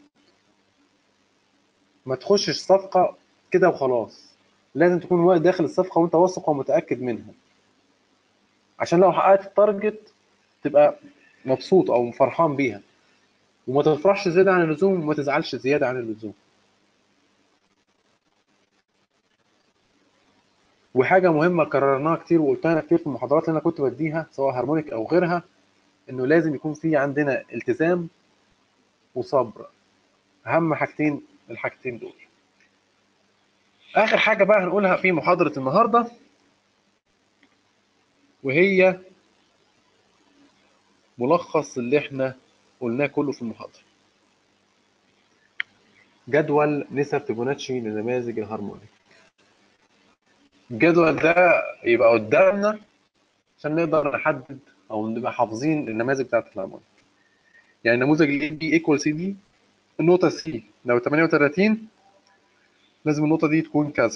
ما تخشش صفقه كده وخلاص، لازم تكون واقف داخل الصفقه وانت واثق ومتاكد منها، عشان لو حققت التارجت تبقى مبسوط او فرحان بيها، وما تفرحش زياده عن اللزوم وما تزعلش زياده عن اللزوم. وحاجه مهمه كررناها كتير وقلتها كتير في المحاضرات اللي انا كنت بديها سواء هارمونيك او غيرها، انه لازم يكون في عندنا التزام وصبر، اهم حاجتين الحاجتين دول. اخر حاجه بقى هنقولها في محاضره النهارده، وهي ملخص اللي احنا قلناه كله في المحاضره. جدول نسب فيبوناتشي لنماذج الهارمونيك. الجدول ده يبقى قدامنا عشان نقدر نحدد او نبقى حافظين النماذج بتاعت الهارمونيك. يعني نموذج الاي بي ايكوال سي دي، النقطه سي لو 38 لازم النقطه دي تكون كذا،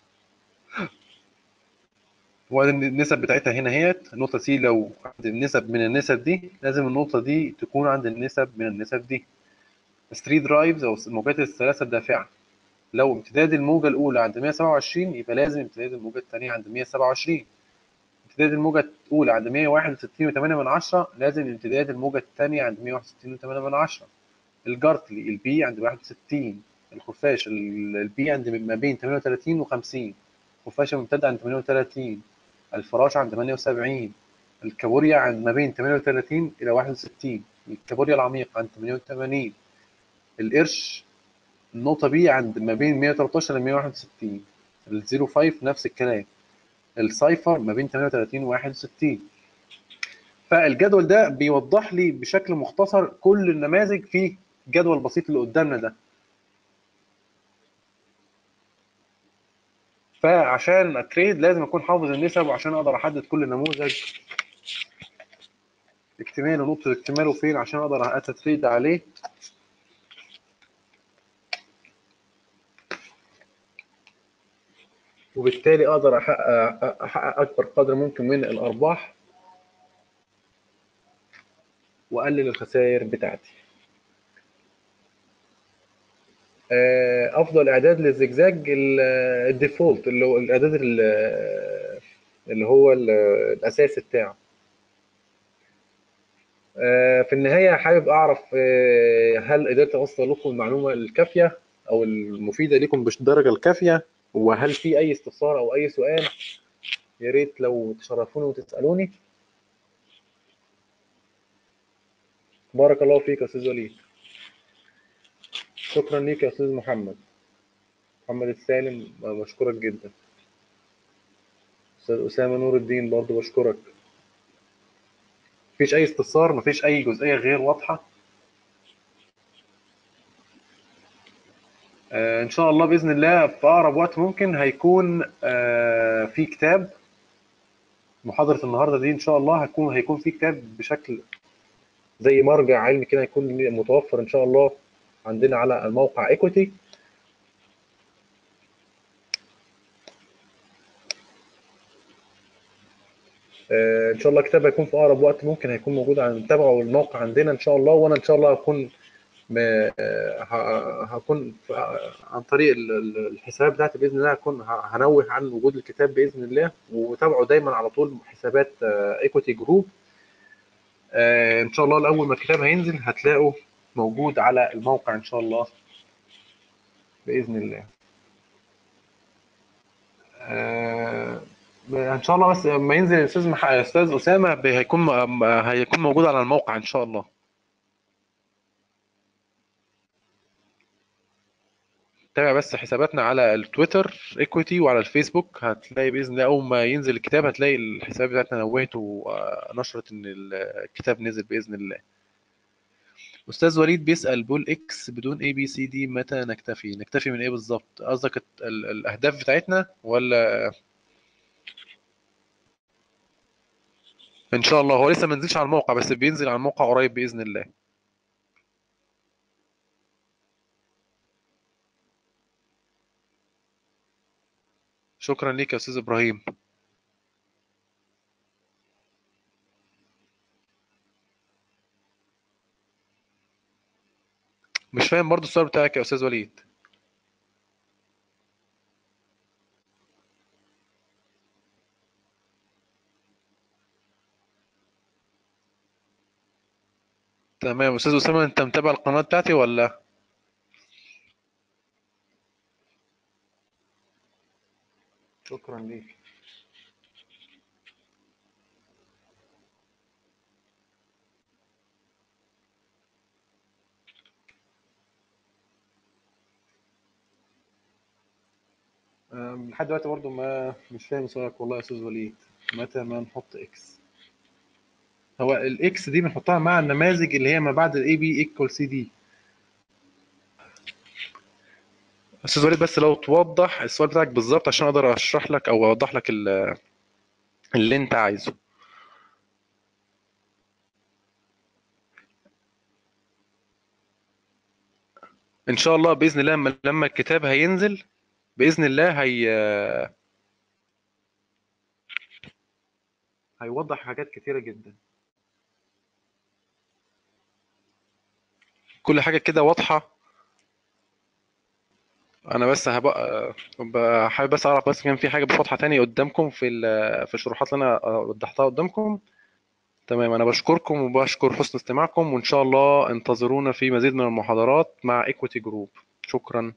والنسب بتاعتها هنا اهيت. النقطه سي لو عند النسب من النسب دي لازم النقطه دي تكون عند النسب من النسب دي. 3 درايفز او موجات الثلاثه الدافعه، لو امتداد الموجه الاولى عند 127 يبقى لازم امتداد الموجه الثانيه عند 127. امتداد الموجه الاولى عند 161.8 لازم امتداد الموجه الثانيه عند 161.8. الجارتلي البي عند 61. الخفاش البي عند ما بين 38 و50. الخفاش الممتد عند 38. الفراش عند 78. الكابوريا عند ما بين 38 إلى 61. الكابوريا العميق عند 88. القرش النقطة بي عند ما بين 113 ل 161. الزيرو فايف نفس الكلام. الصيفر ما بين 38 و 61. فالجدول ده بيوضح لي بشكل مختصر كل النماذج في الجدول البسيط اللي قدامنا ده. فعشان اتريد لازم اكون حافظ النسب، وعشان اقدر احدد كل نموذج اكتماله ونقطة اكتماله فين عشان اقدر اتريد عليه. وبالتالي اقدر احقق اكبر قدر ممكن من الارباح واقلل الخسائر بتاعتي. افضل اعداد للزجزاج الديفولت، اللي هو الاعداد اللي هو الاساسي بتاعه. في النهايه حابب اعرف هل قدرت اوصل لكم المعلومه الكافيه او المفيده لكم بالدرجه الكافيه، وهل في اي استفسار او اي سؤال يا ريت لو تشرفوني وتسالوني. بارك الله فيك يا استاذ وليد. شكرا ليك يا استاذ محمد السالم، بشكرك جدا. استاذ اسامه نور الدين برضو بشكرك. مفيش اي استفسار، مفيش اي جزئيه غير واضحه. ان شاء الله باذن الله في اقرب وقت ممكن هيكون في كتاب. محاضره النهارده دي ان شاء الله هيكون في كتاب بشكل زي مرجع علمي كده، هيكون متوفر ان شاء الله عندنا على الموقع ايكوتي. ان شاء الله الكتاب هيكون في اقرب وقت ممكن هيكون موجود على تابعه الموقع عندنا ان شاء الله. وانا ان شاء الله هكون هكون عن طريق الحسابات بتاعتي باذن الله هكون هنوه عن وجود الكتاب باذن الله. وتابعوا دايما على طول حسابات ايكوتي جروب. ان شاء الله اول ما الكتاب هينزل هتلاقوا موجود على الموقع ان شاء الله باذن الله. ان شاء الله، بس لما ينزل استاذ اسامه هيكون موجود على الموقع ان شاء الله. تابع بس حساباتنا على التويتر ايكويتي، وعلى الفيسبوك هتلاقي باذن الله اول ما ينزل الكتاب هتلاقي الحساب بتاعتنا نوهت ونشرت ان الكتاب نزل باذن الله. استاذ وليد بيقول اكس بدون اي بي سي دي متى نكتفي من ايه بالظبط؟ قصدك الاهداف بتاعتنا ولا؟ ان شاء الله هو لسه ما نزلش على الموقع، بس بينزل على الموقع قريب باذن الله. شكرا ليك يا استاذ ابراهيم. مش فاهم برضو السؤال بتاعك يا استاذ وليد. تمام استاذ اسامه، انت متابع القناه بتاعتي ولا؟ شكرا ليك. لحد دلوقتي برضو ما مش فاهم سؤالك والله يا استاذ وليد. متى ما نحط اكس؟ هو الاكس دي بنحطها مع النماذج اللي هي ما بعد الاي بي ايكوال سي دي. استاذ وليد بس لو توضح السؤال بتاعك بالظبط عشان اقدر اشرح لك او اوضح لك اللي انت عايزه. ان شاء الله باذن الله لما الكتاب هينزل باذن الله هيوضح حاجات كتيره جدا. كل حاجه كده واضحه. انا بس حابب بس اعرف بس كان في حاجه مش واضحه تاني قدامكم في الشروحات اللي انا وضحتها قدامكم. تمام، انا بشكركم وبشكر حسن استماعكم، وان شاء الله انتظرونا في مزيد من المحاضرات مع ايكويتي جروب. شكرا.